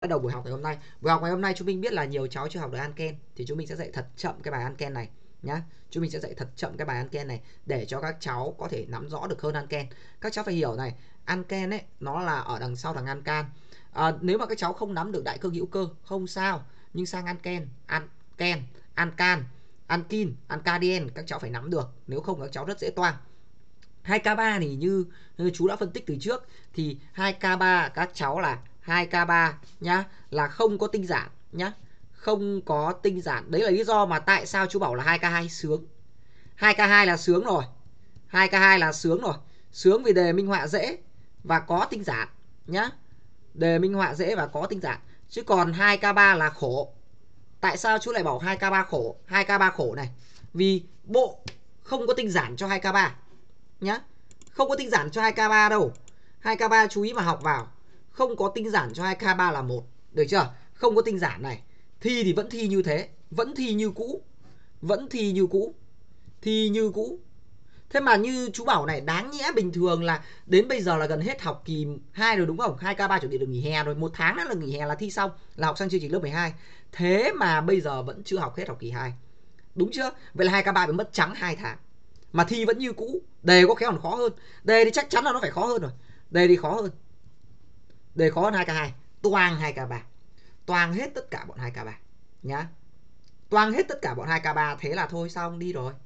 Bắt đầu buổi học ngày hôm nay. Buổi học ngày hôm nay chúng mình biết là nhiều cháu chưa học được alken, thì chúng mình sẽ dạy thật chậm cái bài alken này nhá. Chúng mình sẽ dạy thật chậm cái bài alken này để cho các cháu có thể nắm rõ được hơn alken. Các cháu phải hiểu này, alken ấy nó là ở đằng sau thằng alkan. Nếu mà các cháu không nắm được đại cương hữu cơ không sao, nhưng sang alken, alkan, alkin, alkadien các cháu phải nắm được, nếu không các cháu rất dễ toang. 2K3 thì như chú đã phân tích từ trước thì 2K3 các cháu là 2K3 nhá, là không có tinh giản nhá, không có tinh giản. Đấy là lý do mà tại sao chú bảo là 2K2 sướng. 2K2 là sướng rồi. 2K2 là sướng rồi. Sướng vì đề minh họa dễ và có tinh giản nhá. Đề minh họa dễ và có tinh giản. Chứ còn 2K3 là khổ. Tại sao chú lại bảo 2K3 khổ? 2K3 khổ này vì bộ không có tinh giản cho 2K3 nhá. Không có tinh giản cho 2K3 đâu. 2K3 chú ý mà học vào. Không có tinh giản cho 2K3 là 1. Được chưa? Không có tinh giản này. Thi thì vẫn thi như thế. Vẫn thi như cũ. Vẫn thi như cũ. Thi như cũ. Thế mà như chú bảo này, đáng nhẽ bình thường là đến bây giờ là gần hết học kỳ 2 rồi đúng không? 2K3 chuẩn bị được nghỉ hè rồi. 1 tháng nữa là nghỉ hè là thi xong, là học sang chương trình lớp 12. Thế mà bây giờ vẫn chưa học hết học kỳ 2. Đúng chưa? Vậy là 2K3 bị mất trắng 2 tháng. Mà thi vẫn như cũ. Đề có khéo còn khó hơn. Đề thì chắc chắn là nó phải khó hơn rồi. Đề thì khó hơn. Đề khó hơn 2K2. Toang 2K3. Toang hết tất cả bọn 2K3 nhá. Toang hết tất cả bọn 2K3. Thế là thôi xong đi rồi.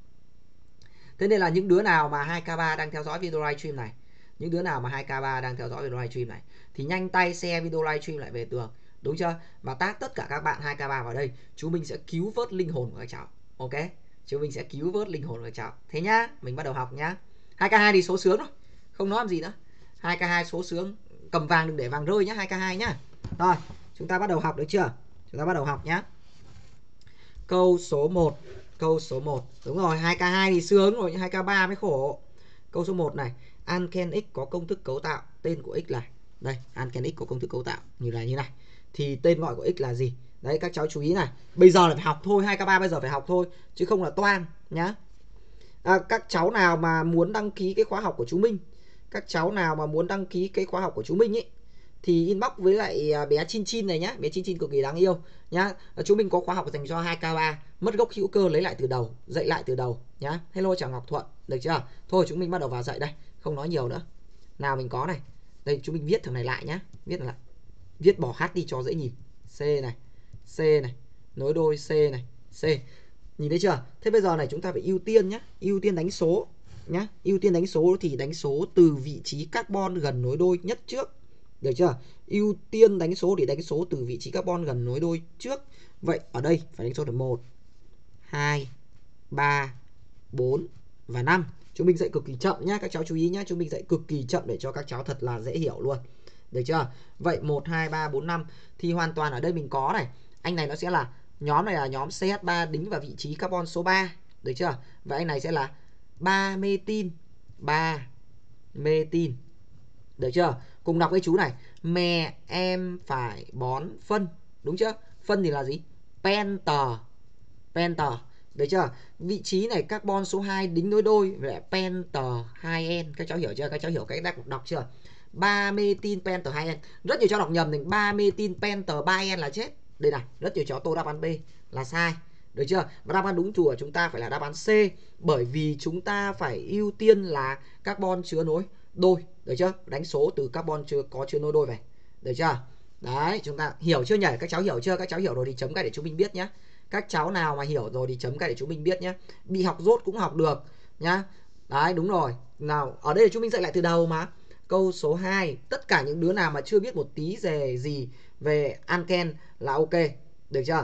Thế nên là những đứa nào mà 2K3 đang theo dõi video livestream này, những đứa nào mà 2K3 đang theo dõi video livestream này thì nhanh tay share video livestream lại về tường, đúng chưa? Và tag tất cả các bạn 2K3 vào đây, chúng mình sẽ cứu vớt linh hồn của các cháu. Ok? Chúng mình sẽ cứu vớt linh hồn của các cháu. Thế nhá, mình bắt đầu học nhá. 2K2 thì số sướng rồi, không nói làm gì nữa. 2K2 số sướng, cầm vàng đừng để vàng rơi nhá, 2K2 nhá. Rồi, chúng ta bắt đầu học được chưa? Chúng ta bắt đầu học nhá. Câu số 1. Câu số 1. Đúng rồi, 2K2 thì sướng rồi, nhưng 2K3 mới khổ. Câu số 1 này, alken X có công thức cấu tạo, tên của X là đây, alken X có công thức cấu tạo như này. Thì tên gọi của X là gì? Đấy, các cháu chú ý này. Bây giờ là phải học thôi, 2K3 bây giờ phải học thôi, chứ không là toang nhá. Các cháu nào mà muốn đăng ký cái khóa học của chúng mình, các cháu nào mà muốn đăng ký cái khóa học của chúng mình ấy, thì inbox với lại bé Chin Chin này nhá, bé Chin Chin cực kỳ đáng yêu nhá. Chúng mình có khóa học dành cho 2K3, mất gốc hữu cơ lấy lại từ đầu, dạy lại từ đầu nhá. Hello chào Ngọc Thuận, được chưa? Thôi chúng mình bắt đầu vào dạy đây, không nói nhiều nữa. Nào mình có này. Đây chúng mình viết thằng này lại nhá, viết lại. Viết bỏ H đi cho dễ nhìn. C này, C này, nối đôi C này, C. Nhìn thấy chưa? Thế bây giờ này chúng ta phải ưu tiên nhá, ưu tiên đánh số nhá. Ưu tiên đánh số thì đánh số từ vị trí carbon gần nối đôi nhất trước. Được chưa? Ưu tiên đánh số thì đánh số từ vị trí carbon gần nối đôi trước. Vậy ở đây phải đánh số được 1, 2, 3, 4 và 5. Chúng mình dạy cực kỳ chậm nhá, các cháu chú ý nhá, chúng mình dạy cực kỳ chậm để cho các cháu thật là dễ hiểu luôn. Được chưa? Vậy 1, 2, 3, 4, 5 thì hoàn toàn ở đây mình có này. Anh này nó sẽ là nhóm này là nhóm CH3 đính vào vị trí carbon số 3. Được chưa? Và anh này sẽ là 3 metin. 3 metin. Được chưa? Cùng đọc cái chú này. Mẹ em phải bón phân. Đúng chưa? Phân thì là gì? Penter. Penter. Được chưa? Vị trí này carbon số 2 đính nối đôi với penter 2N. Các cháu hiểu chưa? Các cháu hiểu cái đọc chưa? 3 metin penter 2N. Rất nhiều cháu đọc nhầm này, 3 metin penter 3N là chết. Đây này, rất nhiều cháu tô đáp án B là sai. Được chưa? Và đáp án đúng của chúng ta phải là đáp án C, bởi vì chúng ta phải ưu tiên là carbon chứa nối đôi. Được chưa? Đánh số từ carbon có chứa nối đôi về. Được chưa? Đấy, chúng ta hiểu chưa nhỉ? Các cháu hiểu chưa? Các cháu hiểu rồi thì chấm cái để chúng mình biết nhé. Các cháu nào mà hiểu rồi thì chấm cái để chúng mình biết nhé. Bị học dốt cũng học được nhá. Đấy, đúng rồi. Nào, ở đây là chúng mình dạy lại từ đầu mà. Câu số 2, tất cả những đứa nào mà chưa biết một tí gì về alken là ok. Được chưa?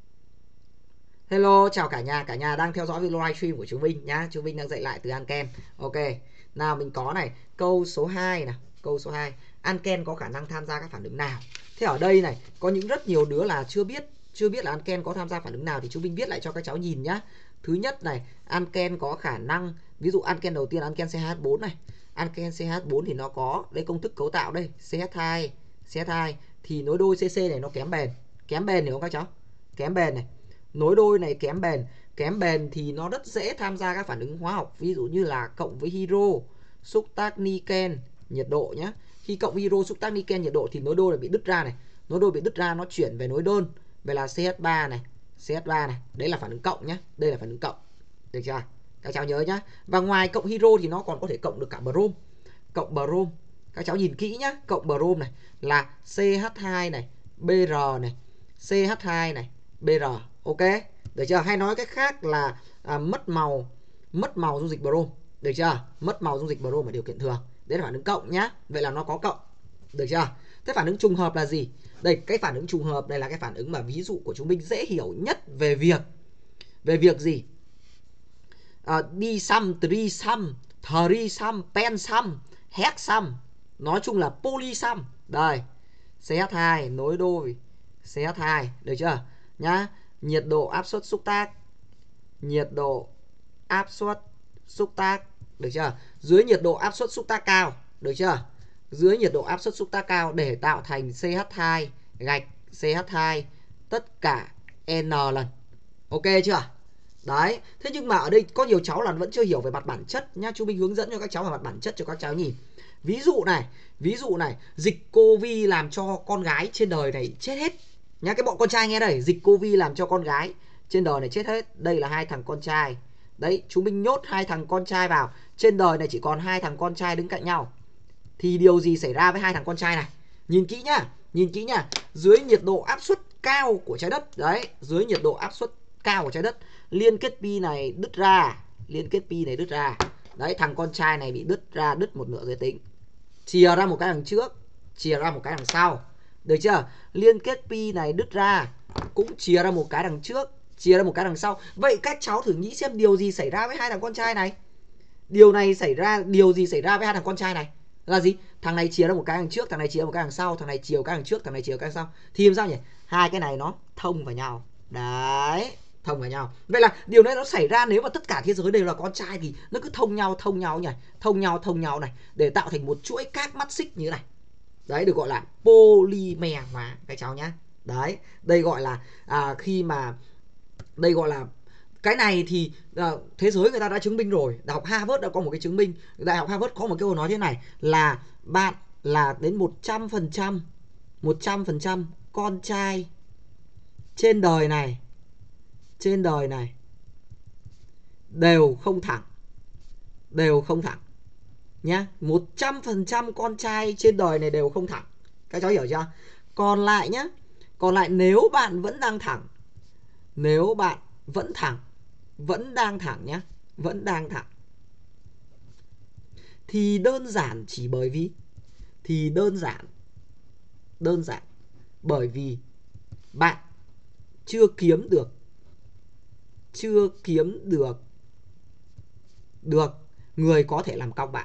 Hello, chào cả nhà đang theo dõi video livestream của chúng mình nhá. Chúng mình đang dạy lại từ alken. Ok. Nào mình có này, câu số 2 nào. Câu số 2, alken có khả năng tham gia các phản ứng nào? Thế ở đây này, có những rất nhiều đứa là chưa biết là alken có tham gia phản ứng nào thì chúng mình viết lại cho các cháu nhìn nhá. Thứ nhất này, alken có khả năng, ví dụ alken đầu tiên alken CH4 này. Alken CH4 thì nó có đây công thức cấu tạo đây, CH2 thì nối đôi CC này nó kém bền. Kém bền hiểu không các cháu? Kém bền này. Nối đôi này kém bền thì nó rất dễ tham gia các phản ứng hóa học, ví dụ như là cộng với hydro, xúc tác niken, nhiệt độ nhé. Khi cộng với hydro, xúc tác niken, nhiệt độ thì nối đôi là bị đứt ra này. nối đôi bị đứt ra nó chuyển về nối đơn. Vậy là CH3 này, CH3 này, đấy là phản ứng cộng nhé. Đây là phản ứng cộng. Được chưa? Các cháu nhớ nhá. Và ngoài cộng hydro thì nó còn có thể cộng được cả brom. Cộng brom. Các cháu nhìn kỹ nhá, cộng brom này là CH2 này, Br này, CH2 này, Br. Ok? Được chưa? Hay nói cách khác là mất màu dung dịch brom. Được chưa? Mất màu dung dịch brom ở điều kiện thường. Đấy là phản ứng cộng nhá. Vậy là nó có cộng. Được chưa? Thế phản ứng trùng hợp là gì? Đây, cái phản ứng trùng hợp đây là cái phản ứng mà ví dụ của chúng mình dễ hiểu nhất về việc gì? Disum, trisum, threesum, pensum, hexum. Nói chung là polysum. Đây, CH2 nối đôi CH2, được chưa? Nhá. Nhiệt độ áp suất xúc tác. Nhiệt độ áp suất xúc tác, được chưa? Dưới nhiệt độ áp suất xúc tác cao, được chưa? Dưới nhiệt độ áp suất xúc tác cao để tạo thành CH2 gạch CH2 tất cả N lần. Ok chưa? Đấy, thế nhưng mà ở đây có nhiều cháu là vẫn chưa hiểu về mặt bản chất nhá. Chú mình hướng dẫn cho các cháu về mặt bản chất cho các cháu nhìn. Ví dụ này, dịch Covid làm cho con gái trên đời này chết hết. Nhá, cái bọn con trai nghe đây, dịch Covid làm cho con gái trên đời này chết hết. Đây là 2 thằng con trai. Đấy, chúng mình nhốt 2 thằng con trai vào. Trên đời này chỉ còn 2 thằng con trai đứng cạnh nhau. Thì điều gì xảy ra với 2 thằng con trai này? Nhìn kỹ nhá. Dưới nhiệt độ áp suất cao của trái đất, đấy, dưới nhiệt độ áp suất cao của trái đất, liên kết pi này đứt ra. Đấy, thằng con trai này bị đứt một nửa giới tính. Chìa ra một cái đằng trước, chìa ra một cái đằng sau. Được chưa? Liên kết pi này đứt ra, cũng chìa ra một cái đằng trước, chìa ra một cái đằng sau. Vậy các cháu thử nghĩ xem điều gì xảy ra với 2 thằng con trai này? Điều gì xảy ra với 2 thằng con trai này? Là gì? Thằng này chìa ra một cái đằng trước, thằng này chìa một cái đằng sau, thằng này chìa một cái đằng trước, thằng này chìa một cái đằng sau. Thì làm sao nhỉ? Hai cái này nó thông vào nhau. Đấy, thông vào nhau. Vậy là điều này nó xảy ra nếu mà tất cả thế giới đều là con trai thì nó cứ thông nhau này để tạo thành một chuỗi các mắt xích như thế này. Đấy được gọi là polymer hóa các cháu nhá. Đấy, đây gọi là đây gọi là cái này thì thế giới người ta đã chứng minh rồi. Đại học Harvard đã có một cái chứng minh. Đại học Harvard có một câu nói thế này là bạn là đến 100% con trai trên đời này đều không thẳng nhá. 100% con trai trên đời này đều không thẳng. Các cháu hiểu chưa? Còn lại nhá, nếu bạn vẫn đang thẳng, vẫn đang thẳng nhá, vẫn đang thẳng, thì đơn giản bởi vì bạn chưa kiếm được người có thể làm cong bạn.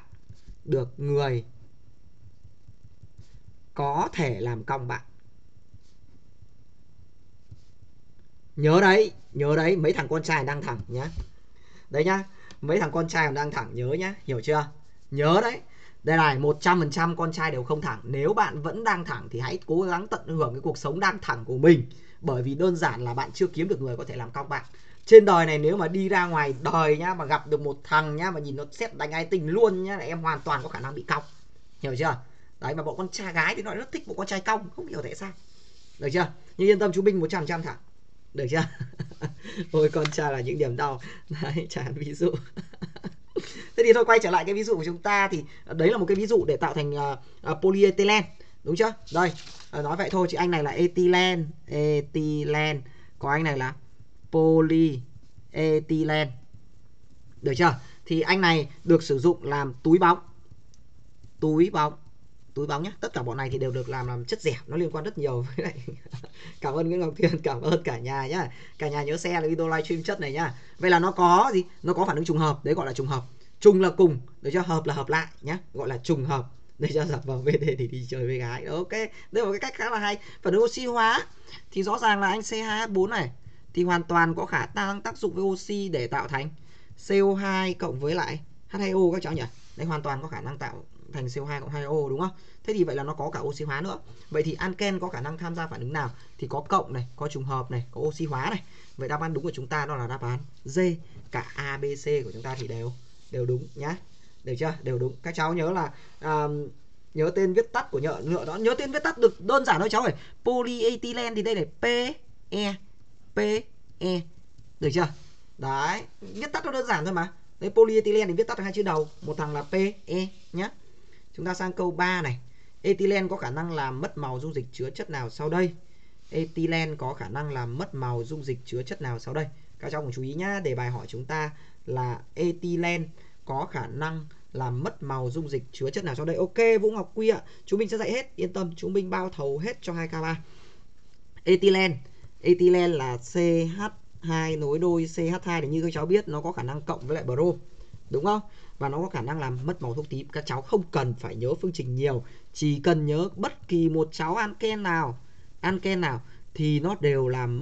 Nhớ đấy, mấy thằng con trai đang thẳng nhá. Đấy nhá, mấy thằng con trai đang thẳng, nhớ nhá, hiểu chưa? Nhớ đấy. Đây này, 100% con trai đều không thẳng. Nếu bạn vẫn đang thẳng thì hãy cố gắng tận hưởng cái cuộc sống đang thẳng của mình. Bởi vì đơn giản là bạn chưa kiếm được người có thể làm cong bạn. Trên đời này nếu mà đi ra ngoài đời nhá, mà gặp được một thằng nhá, mà nhìn nó sét đánh ai tình luôn nhá, là em hoàn toàn có khả năng bị cong. Hiểu chưa? Đấy, mà bọn con trai gái thì nó rất thích bọn con trai cong, không hiểu tại sao. Được chưa? Nhưng yên tâm, chú Minh 100% thẳng. Được chưa? Ôi, con trai là những điểm đau. Đấy, chẳng ví dụ. Thế thì thôi, quay trở lại cái ví dụ của chúng ta. Thì đấy là một cái ví dụ để tạo thành polyethylene. Đúng chưa? Đây, nói vậy thôi chứ anh này là ethylene, còn anh này là polyethylene. Được chưa? Thì anh này được sử dụng làm túi bóng nhé. Tất cả bọn này thì đều được làm chất dẻo, nó liên quan rất nhiều với lại. Cảm ơn Nguyễn Ngọc Thiên, cảm ơn cả nhà nhá. Cả nhà nhớ share video livestream chất này nhá. Vậy là nó có gì? Nó có phản ứng trùng hợp, đấy gọi là trùng hợp. Trùng là cùng, được chưa? Hợp là hợp lại nhá, gọi là trùng hợp. Để cho giặc vào VD thì đi chơi với gái. Ok, đây là một cái cách khá là hay. Phản ứng oxy hóa thì rõ ràng là anh CH4 này thì hoàn toàn có khả năng tác dụng với oxy để tạo thành CO2 cộng với lại H2O các cháu nhỉ. Đấy, hoàn toàn có khả năng tạo thành CO2 cộng H2O đúng không? Thế thì vậy là nó có cả oxy hóa nữa. Vậy thì alken có khả năng tham gia phản ứng nào? Thì có cộng này, có trùng hợp này, có oxy hóa này. Vậy đáp án đúng của chúng ta đó là đáp án D. Cả A, B, C của chúng ta thì đều đúng nhá. Được chưa? Đều đúng. Các cháu nhớ là Nhớ tên viết tắt của nhựa đó. Nhớ tên viết tắt được đơn giản thôi cháu ơi. Polyethylene thì đây này PE. Được chưa? Đấy, viết tắt nó đơn giản thôi mà. Đấy, polyethylene thì viết tắt là hai chữ đầu, một thằng là PE nhé. Chúng ta sang câu 3 này. Ethylene có khả năng làm mất màu dung dịch chứa chất nào sau đây? Ethylene có khả năng làm mất màu dung dịch chứa chất nào sau đây? Các cháu cùng chú ý nhá, đề bài hỏi chúng ta là ethylene có khả năng làm mất màu dung dịch chứa chất nào sau đây? Ok, Vũ Ngọc Quy ạ. Chúng mình sẽ dạy hết, yên tâm, chúng mình bao thầu hết cho 2K3. Ethylene là CH2 nối đôi CH2 thì như các cháu biết nó có khả năng cộng với lại brom, đúng không? Và nó có khả năng làm mất màu thuốc tím. Các cháu không cần phải nhớ phương trình nhiều, chỉ cần nhớ bất kỳ một cháu alken nào thì nó đều làm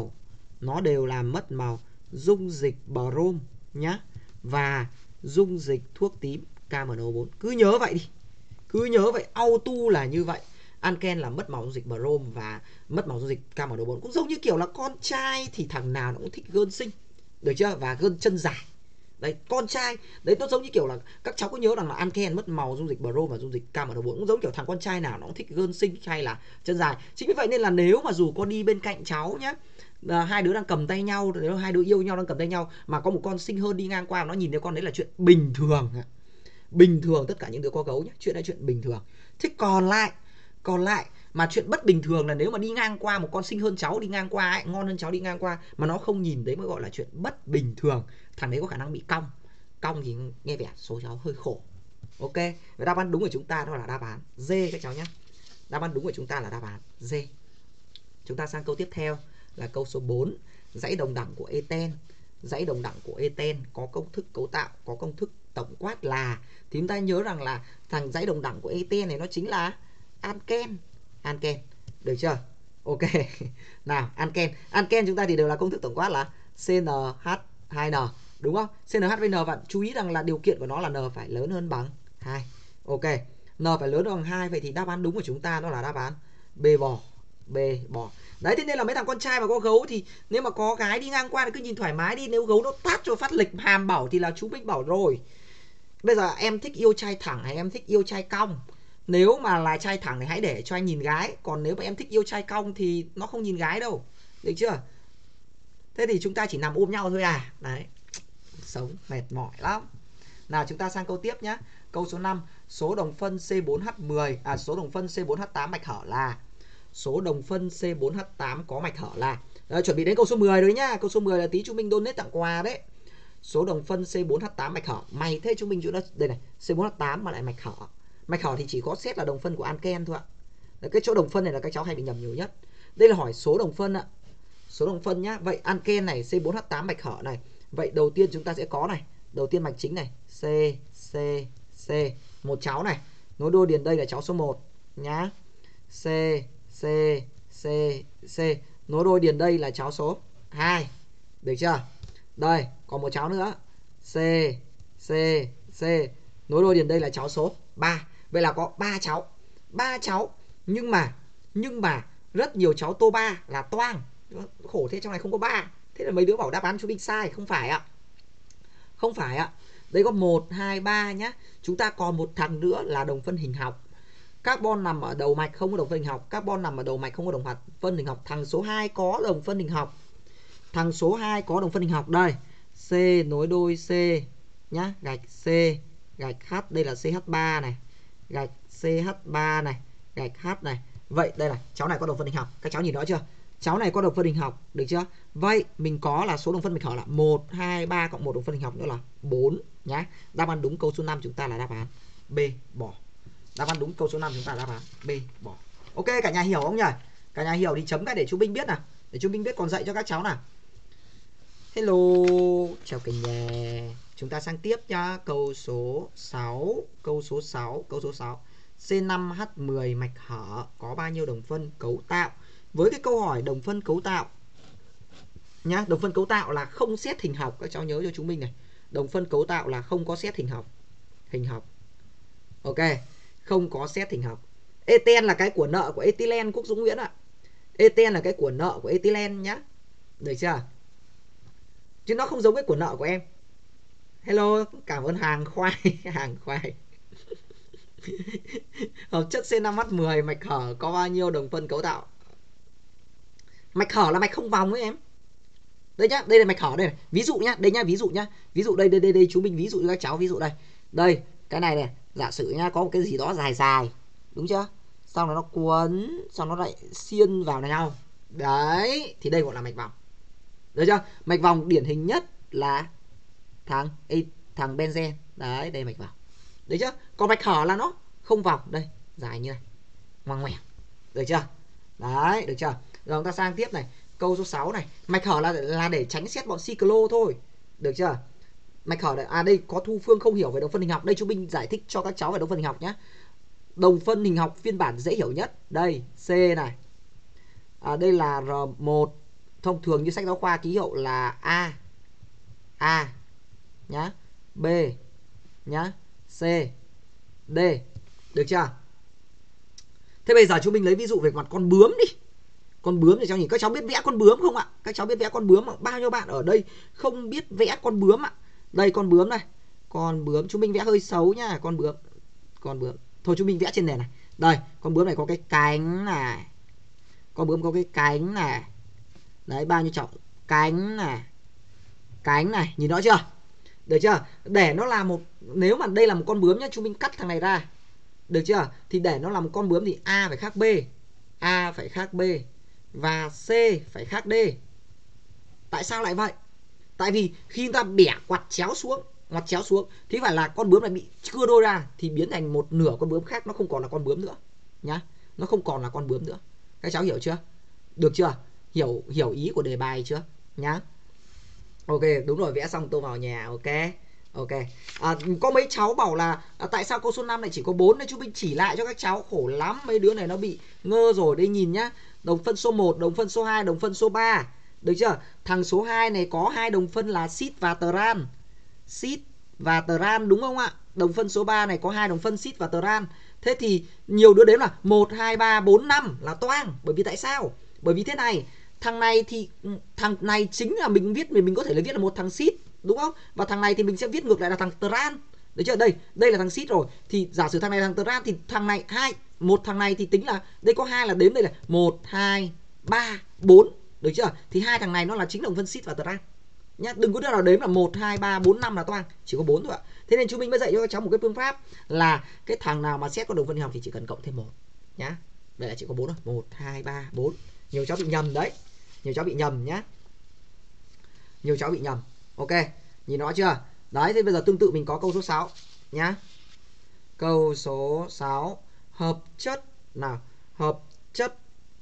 mất màu dung dịch brom nhá, và dung dịch thuốc tím KMNO4. Cứ nhớ vậy đi, cứ nhớ vậy, auto là như vậy. Alken là mất màu dung dịch brom và mất màu dung dịch KMNO4. Cũng giống như kiểu là con trai thì thằng nào nó cũng thích gơn xinh, được chưa? Và gơn chân dài. Đấy, con trai, đấy nó giống như kiểu là các cháu có nhớ rằng là alken mất màu dung dịch brom và dung dịch KMNO4, cũng giống kiểu thằng con trai nào nó cũng thích gơn xinh hay là chân dài. Chính vì vậy nên là nếu mà dù có đi bên cạnh cháu nhé, hai đứa đang cầm tay nhau, nếu hai đứa yêu nhau đang cầm tay nhau mà có một con xinh hơn đi ngang qua, nó nhìn thấy con đấy là chuyện bình thường. Bình thường, tất cả những đứa có gấu nhé, chuyện đấy chuyện bình thường. Thế còn lại mà chuyện bất bình thường là nếu mà đi ngang qua một con xinh hơn cháu đi ngang qua ấy, ngon hơn cháu đi ngang qua mà nó không nhìn đấy mới gọi là chuyện bất bình thường. Thằng đấy có khả năng bị cong thì nghe vẻ số cháu hơi khổ. Ok, và đáp án đúng của chúng ta đó là đáp án D các cháu nhé. Đáp án đúng của chúng ta là đáp án D. Chúng ta sang câu tiếp theo là câu số 4. Dãy đồng đẳng của eten. Dãy đồng đẳng của eten có công thức cấu tạo, có công thức tổng quát là, thì chúng ta nhớ rằng là thằng dãy đồng đẳng của eten này nó chính là alken. Được chưa? Ok. Nào, alken chúng ta thì đều là công thức tổng quát là CnH2n, đúng không? CnH2n, bạn chú ý rằng là điều kiện của nó là n phải lớn hơn bằng 2. Ok. N phải lớn hơn bằng 2, vậy thì đáp án đúng của chúng ta đó là đáp án B bò. Đấy, thế nên là mấy thằng con trai mà có gấu thì nếu mà có gái đi ngang qua thì cứ nhìn thoải mái đi, nếu gấu nó tát cho phát lịch hàm bảo thì là chú Bích bảo rồi. Bây giờ em thích yêu trai thẳng hay em thích yêu trai cong? Nếu mà là trai thẳng thì hãy để cho anh nhìn gái, còn nếu mà em thích yêu trai cong thì nó không nhìn gái đâu, được chưa? Thế thì chúng ta chỉ nằm ôm nhau thôi à. Đấy, sống mệt mỏi lắm. Nào, chúng ta sang câu tiếp nhé. Câu số 5. Số đồng phân C4H10 số đồng phân C4H8 mạch hở là. Số đồng phân C4H8 có mạch hở là. Đấy, chuẩn bị đến câu số 10 rồi nhá. Câu số 10 là tí chúng mình donate tặng quà đấy. Số đồng phân C4H8 mạch hở. Mày thế chúng mình chỗ đó đây này, C4H8 mà lại mạch hở. Mạch hở thì chỉ có xét là đồng phân của alken thôi ạ. Đấy, cái chỗ đồng phân này là các cháu hay bị nhầm nhiều nhất. Đây là hỏi số đồng phân ạ. Số đồng phân nhá. Vậy alken này C4H8 mạch hở này. Vậy đầu tiên chúng ta sẽ có này, đầu tiên mạch chính này, C, một cháu này, nối đuôi điền đây là cháu số 1 nhá. C, nối đuôi điền đây là cháu số 2. Được chưa? Đây, còn một cháu nữa. C, nối đuôi điền đây là cháu số 3. Vậy là có 3 cháu. 3 cháu, nhưng mà rất nhiều cháu tô 3 là toang. Khổ thế, trong này không có 3. Thế là mấy đứa bảo đáp án chú Binh sai, không phải ạ. Không phải ạ. Đây có 1, 2, 3 nhá. Chúng ta còn một thằng nữa là đồng phân hình học. Carbon nằm ở đầu mạch không có đồng phân hình học, carbon nằm ở đầu mạch không có đồng phân hình học. Thằng số 2 có đồng phân hình học. Thằng số 2 có đồng phân hình học đây. C nối đôi C nhá, gạch C, gạch H, đây là CH3 này, gạch CH3 này, gạch H này. Vậy đây này, cháu này có đồng phân hình học. Các cháu nhìn rõ chưa? Cháu này có đồng phân hình học, được chưa? Vậy mình có là số đồng phân mạch hở là 1, 2, 3 cộng 1 đồng phân hình học nữa là 4 nhá. Đáp án đúng câu số 5 chúng ta là đáp án B bỏ. Đáp án đúng câu số 5 chúng ta là đáp án B bỏ. Ok, cả nhà hiểu không nhỉ? Cả nhà hiểu thì chấm cái để chú Binh biết nào. Để chú Binh biết còn dạy cho các cháu nào. Hello, chào cả nhà. Chúng ta sang tiếp nhá. Câu số 6. C5H10 mạch hở có bao nhiêu đồng phân cấu tạo? Với cái câu hỏi đồng phân cấu tạo nhá, đồng phân cấu tạo là không xét hình học, các cháu nhớ cho chúng mình này. Đồng phân cấu tạo là không có xét hình học. Ok, không có xét hình học. Eten là cái của nợ của ethylene Quốc Dũng Nguyễn ạ. Eten là cái của nợ của ethylene nhá. Được chưa? Chứ nó không giống cái của nợ của em. Hello, cảm ơn hàng khoai. Hợp chất C5H10 mạch hở có bao nhiêu đồng phân cấu tạo? Mạch hở là mạch không vòng ấy em. Đây nhá, đây là mạch hở đây này. Ví dụ nhá, đây nhá, ví dụ nhá. Ví dụ đây chú mình ví dụ cho các cháu, ví dụ đây. Đây, cái này này, giả sử nhá, có một cái gì đó dài dài, đúng chưa? Xong rồi nó cuốn, xong nó lại xiên vào nhau. Đấy, thì đây gọi là mạch vòng. Được chưa? Mạch vòng điển hình nhất là thằng benzen. Đấy, đây mạch vòng. Được chưa? Còn mạch hở là nó không vòng, đây, dài như này. Ngoằng ngoèo. Được chưa? Đấy, được chưa? Rồi chúng ta sang tiếp này, câu số 6 này. Mạch hở là để tránh xét bọn cyclo thôi. Được chưa? Mạch hở này, đây có Thu Phương không hiểu về đồng phân hình học. Đây chú Minh giải thích cho các cháu về đồng phân hình học nhé. Đồng phân hình học phiên bản dễ hiểu nhất. Đây, C này. Đây là R1. Thông thường như sách giáo khoa ký hiệu là A nhá, B nhá, C, D. Được chưa? Thế bây giờ chúng mình lấy ví dụ về mặt con bướm đi. Con bướm thì cháu nhìn, các cháu biết vẽ con bướm không ạ? Các cháu biết vẽ con bướm không? Bao nhiêu bạn ở đây không biết vẽ con bướm ạ? Đây con bướm này. Con bướm chúng mình vẽ hơi xấu nhá, con bướm. Thôi chúng mình vẽ trên này này. Đây, con bướm này có cái cánh này. Con bướm có cái cánh này. Đấy, bao nhiêu trọng? Cánh này. Cánh này, nhìn rõ chưa? Được chưa? Để nó là một, nếu mà đây là một con bướm nhá, chúng mình cắt thằng này ra. Được chưa? Thì để nó là một con bướm thì A phải khác B. A phải khác B. Và C phải khác D. Tại sao lại vậy? Tại vì khi ta bẻ ngoặt chéo xuống thì phải là con bướm này bị cưa đôi ra thì biến thành một nửa con bướm khác, nó không còn là con bướm nữa nhá. Nó không còn là con bướm nữa. Các cháu hiểu chưa? Được chưa? Hiểu ý của đề bài chưa nhá? Ok, đúng rồi, vẽ xong tôi vào nhà. Ok. Có mấy cháu bảo là tại sao câu số 5 lại chỉ có 4 đấy, chú Minh chỉ lại cho các cháu, khổ lắm, mấy đứa này nó bị ngơ rồi. Đây nhìn nhá. Đồng phân số 1, đồng phân số 2, đồng phân số 3. Được chưa? Thằng số 2 này có hai đồng phân là sit và tran. Sit và tran đúng không ạ? Đồng phân số 3 này có hai đồng phân sit và tran. Thế thì nhiều đứa đếm là 1 2 3 4 5 là toang. Bởi vì tại sao? Bởi vì thế này, thằng này chính là mình viết, mình có thể là viết là một thằng sit, đúng không? Và thằng này thì mình sẽ viết ngược lại là thằng tran. Được chưa? Đây là thằng sit rồi. Thì giả sử thằng này là thằng tran thì thằng này một thằng này thì tính là đây có hai là đếm đây là 1 2 3 4. Được chưa? Thì hai thằng này nó là chính đồng phân sit và tran nhá. Đừng có đứa nào đếm là 1 2 3 4 5 là toang, chỉ có 4 thôi ạ. Thế nên chúng mình mới dạy cho các cháu một cái phương pháp là cái thằng nào mà xét có đồng phân hình học thì chỉ cần cộng thêm 1 nhá. Vậy là chỉ có 4 thôi. 1 2 3 4. Nhiều cháu bị nhầm đấy. Nhiều cháu bị nhầm nhá. Nhiều cháu bị nhầm. Ok, nhìn rõ chưa? Đấy, thế bây giờ tương tự mình có câu số 6 nhá. Câu số 6, hợp chất nào? Hợp chất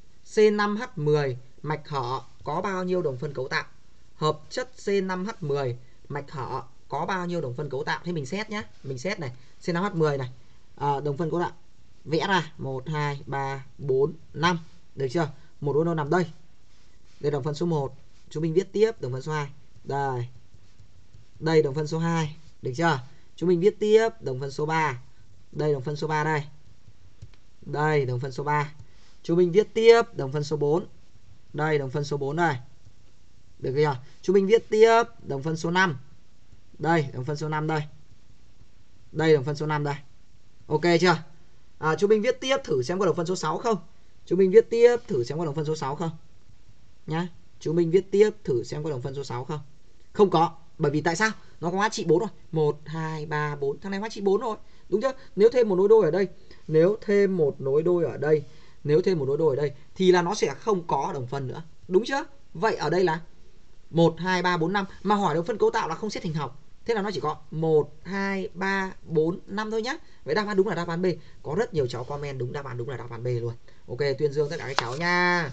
C5H10 mạch hở có bao nhiêu đồng phân cấu tạo? Hợp chất C5H10 mạch hở có bao nhiêu đồng phân cấu tạo? Thế mình xét nhá. Mình xét này, C5H10 này. Đồng phân cấu tạo. Vẽ ra 1 2 3 4 5. Được chưa? Một đôi nó nằm đây. Đây đồng phân số 1. Chúng mình viết tiếp đồng phân số 2. Đây. Đây đồng phân số 2. Được chưa? Chúng mình viết tiếp đồng phân số 3. Đây đồng phân số 3 đây. Đây đồng phân số 3. Chúng mình viết tiếp đồng phân số 4. Đây đồng phân số 4 đây. Được chưa? Chúng mình viết tiếp đồng phân số 5. Đây đồng phân số 5 đây. Đây đồng phân số 5 đây. Ok chưa? Chúng mình viết tiếp thử xem có đồng phân số 6 không. Chúng mình viết tiếp thử xem có đồng phân số 6 không nhá. Chúng mình viết tiếp thử xem có đồng phân số 6 không. Không có. Bởi vì tại sao? Nó có hóa trị 4 rồi. 1 2 3 4. Thằng này hóa trị 4 rồi. Đúng chưa? Nếu thêm một nối đôi ở đây, nếu thêm một nối đôi ở đây thì là nó sẽ không có đồng phân nữa. Đúng chưa? Vậy ở đây là 1 2 3 4 5 mà hỏi đồng phân cấu tạo là không xét hình học. Thế là nó chỉ có 1 2 3 4 5 thôi nhá. Vậy đáp án đúng là đáp án B. Có rất nhiều cháu comment đúng đáp án đúng là đáp án B luôn. Ok, tuyên dương tất cả các cháu nha.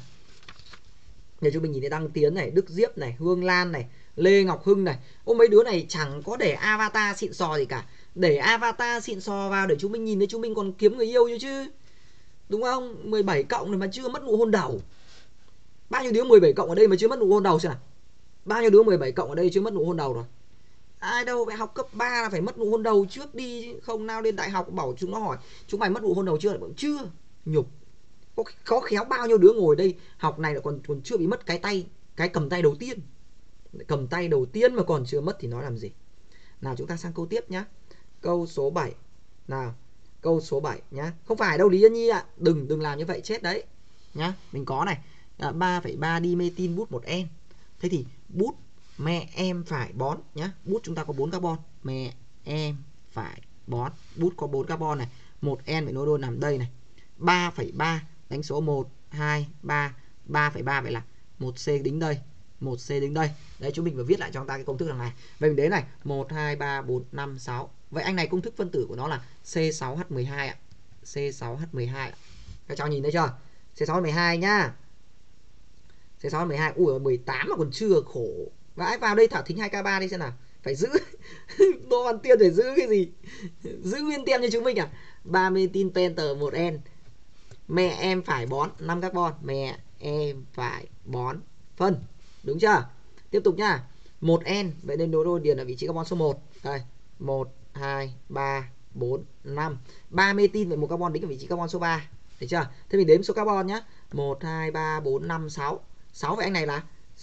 Để chúng mình nhìn thấy Đăng Tiến này, Đức Diếp này, Hương Lan này, Lê Ngọc Hưng này. Mấy đứa này chẳng có để avatar xịn sò gì cả. Để avatar xịn sò vào để chúng mình nhìn thấy chúng mình còn kiếm người yêu chứ. Đúng không? 17 cộng này mà chưa mất nụ hôn đầu. Bao nhiêu đứa 17 cộng ở đây mà chưa mất nụ hôn đầu xem nào? Bao nhiêu đứa 17 cộng ở đây chưa mất nụ hôn đầu rồi? Ai đâu, phải học cấp 3 là phải mất nụ hôn đầu trước đi. Không nào lên đại học bảo chúng nó hỏi chúng mày mất nụ hôn đầu chưa? Chưa. Nhục. Có khéo bao nhiêu đứa ngồi đây học này là còn chưa bị mất cái cầm tay đầu tiên. Cầm tay đầu tiên mà còn chưa mất thì nói làm gì. Nào chúng ta sang câu tiếp nhá. Câu số 7. Nào, câu số 7 nhá. Không phải đâu Lý Yên Nhi ạ. Đừng làm như vậy chết đấy nhá. Mình có này 3,3 dimethyl bút 1N. Thế thì bút mẹ em phải bón nhá. Bút chúng ta có 4 carbon. Mẹ em phải bón. Bút có 4 carbon này. 1N phải nối đôi nằm đây này. 3,3 đánh số 1, 2, 3. 3,3 vậy là 1C đính đây. 1C đính đây. Đấy, chúng mình phải viết lại cho chúng ta cái công thức đằng này. Vậy mình đến này 1, 2, 3, 4, 5, 6. Vậy anh này công thức phân tử của nó là C6H12 ạ. C6H12 ạ. Các cháu nhìn thấy chưa? C6H12 nhá. C6H12. Ui 18 mà còn chưa, khổ. Vãi, vào đây thả thính 2K3 đi xem nào. Phải giữ Đỗ Văn Tiên phải giữ cái gì? Giữ nguyên tem cho chúng mình à? 3 methyl penter 1N. Mẹ em phải bón 5 carbon. Mẹ em phải bón phân. Đúng chưa? Tiếp tục nhá. 1N. Vậy nên nối đôi điền ở vị trí carbon số 1. Đây. 1, 2, 3, 4, 5. 3 methyl với một carbon đính ở vị trí carbon số 3. Được chưa? Thế mình đếm số carbon nhá. 1, 2, 3, 4, 5, 6. 6 với anh này là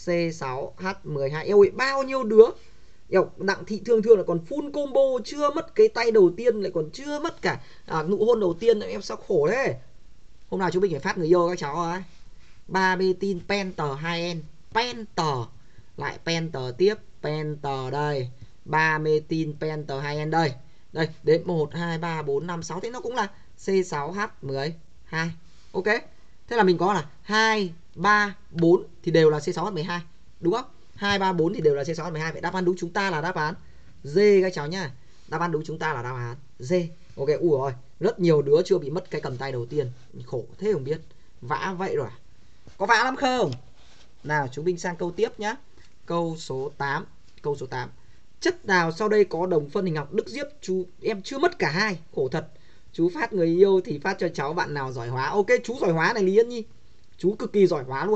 C6H12. Eo ơi, bao nhiêu đứa? Đặng Thị thường là còn full combo, chưa mất cái tay đầu tiên, lại còn chưa mất cả nụ hôn đầu tiên. Em sao khổ thế? Hôm nào chúng mình phải phát người yêu các cháu ấy. 3 methyl penter 2N. Penter. Lại penter tiếp. Penter đây. 3 methyl penter 2N đây. Đây, đến 1, 2, 3, 4, 5, 6. Thế nó cũng là C6H12. Ok. Thế là mình có là 2, 3, 4 thì đều là C6H12. Đúng không? 2, 3, 4 thì đều là C6H12. Vậy đáp án đúng chúng ta là đáp án D các cháu nhá. Đáp án đúng chúng ta là đáp án D. Ok, ui rồi. Rất nhiều đứa chưa bị mất cái cầm tay đầu tiên. Khổ thế không biết. Vã vậy rồi. Có vã lắm không? Nào chúng mình sang câu tiếp nhá. Câu số 8. Câu số 8. Chất nào sau đây có đồng phân hình học Đức Diếp? Chú em chưa mất cả hai. Khổ thật. Chú phát người yêu thì phát cho cháu bạn nào giỏi hóa. Ok, chú giỏi hóa này Lý Yên Nhi. Chú cực kỳ giỏi hóa luôn.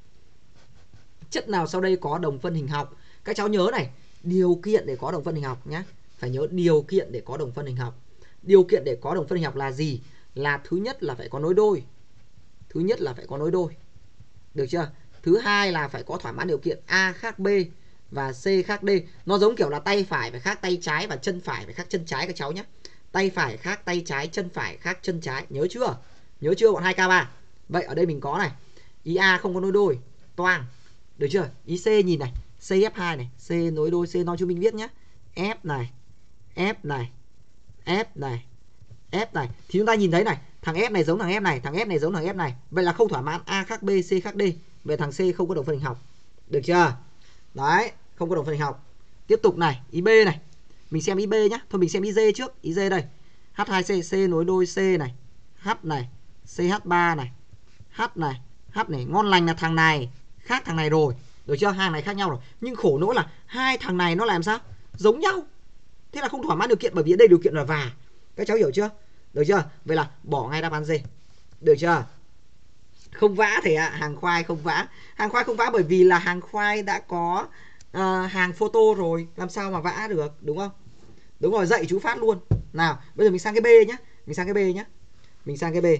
Chất nào sau đây có đồng phân hình học? Các cháu nhớ này, điều kiện để có đồng phân hình học nhé. Phải nhớ điều kiện để có đồng phân hình học. Điều kiện để có đồng phân hình học là gì? Là thứ nhất là phải có nối đôi. Thứ nhất là phải có nối đôi. Được chưa? Thứ hai là phải có thỏa mãn điều kiện A khác B và C khác D. Nó giống kiểu là tay phải phải khác tay trái và chân phải phải khác chân trái các cháu nhé. Tay phải khác tay trái, chân phải khác chân trái. Nhớ chưa? Nhớ chưa bọn 2K3? Vậy ở đây mình có này. Ý A không có nối đôi. Toang. Được chưa? Ý C nhìn này. CF2 này. C nối đôi C nói cho mình viết nhé. F này. F này. F này. F này. Thì chúng ta nhìn thấy này. Thằng F này giống thằng F này. Thằng F này giống thằng F này. Vậy là không thỏa mãn A khác B, C khác D. Vậy thằng C không có đồng phân hình học. Được chưa? Đấy. Không có đồng phân hình học. Tiếp tục này. Ý B này. Mình xem ý B nhá. Thôi mình xem ý D trước. Ý D đây. H2C. C nối đôi C này. H này. CH3 này. H này. H này. Ngon lành là thằng này khác thằng này rồi. Được chưa? Hai này khác nhau rồi. Nhưng khổ nỗi là hai thằng này nó làm sao? Giống nhau. Thế là không thỏa mãn điều kiện, bởi vì ở đây điều kiện là và. Các cháu hiểu chưa? Được chưa? Vậy là bỏ ngay đáp án D. Được chưa? Không vã thì hàng khoai không vã. Hàng khoai không vã bởi vì là hàng khoai đã có hàng photo rồi, làm sao mà vã được, đúng không? Đúng rồi, dạy chú phát luôn. Nào, bây giờ mình sang cái B nhé. Mình sang cái B nhé. Mình sang cái B.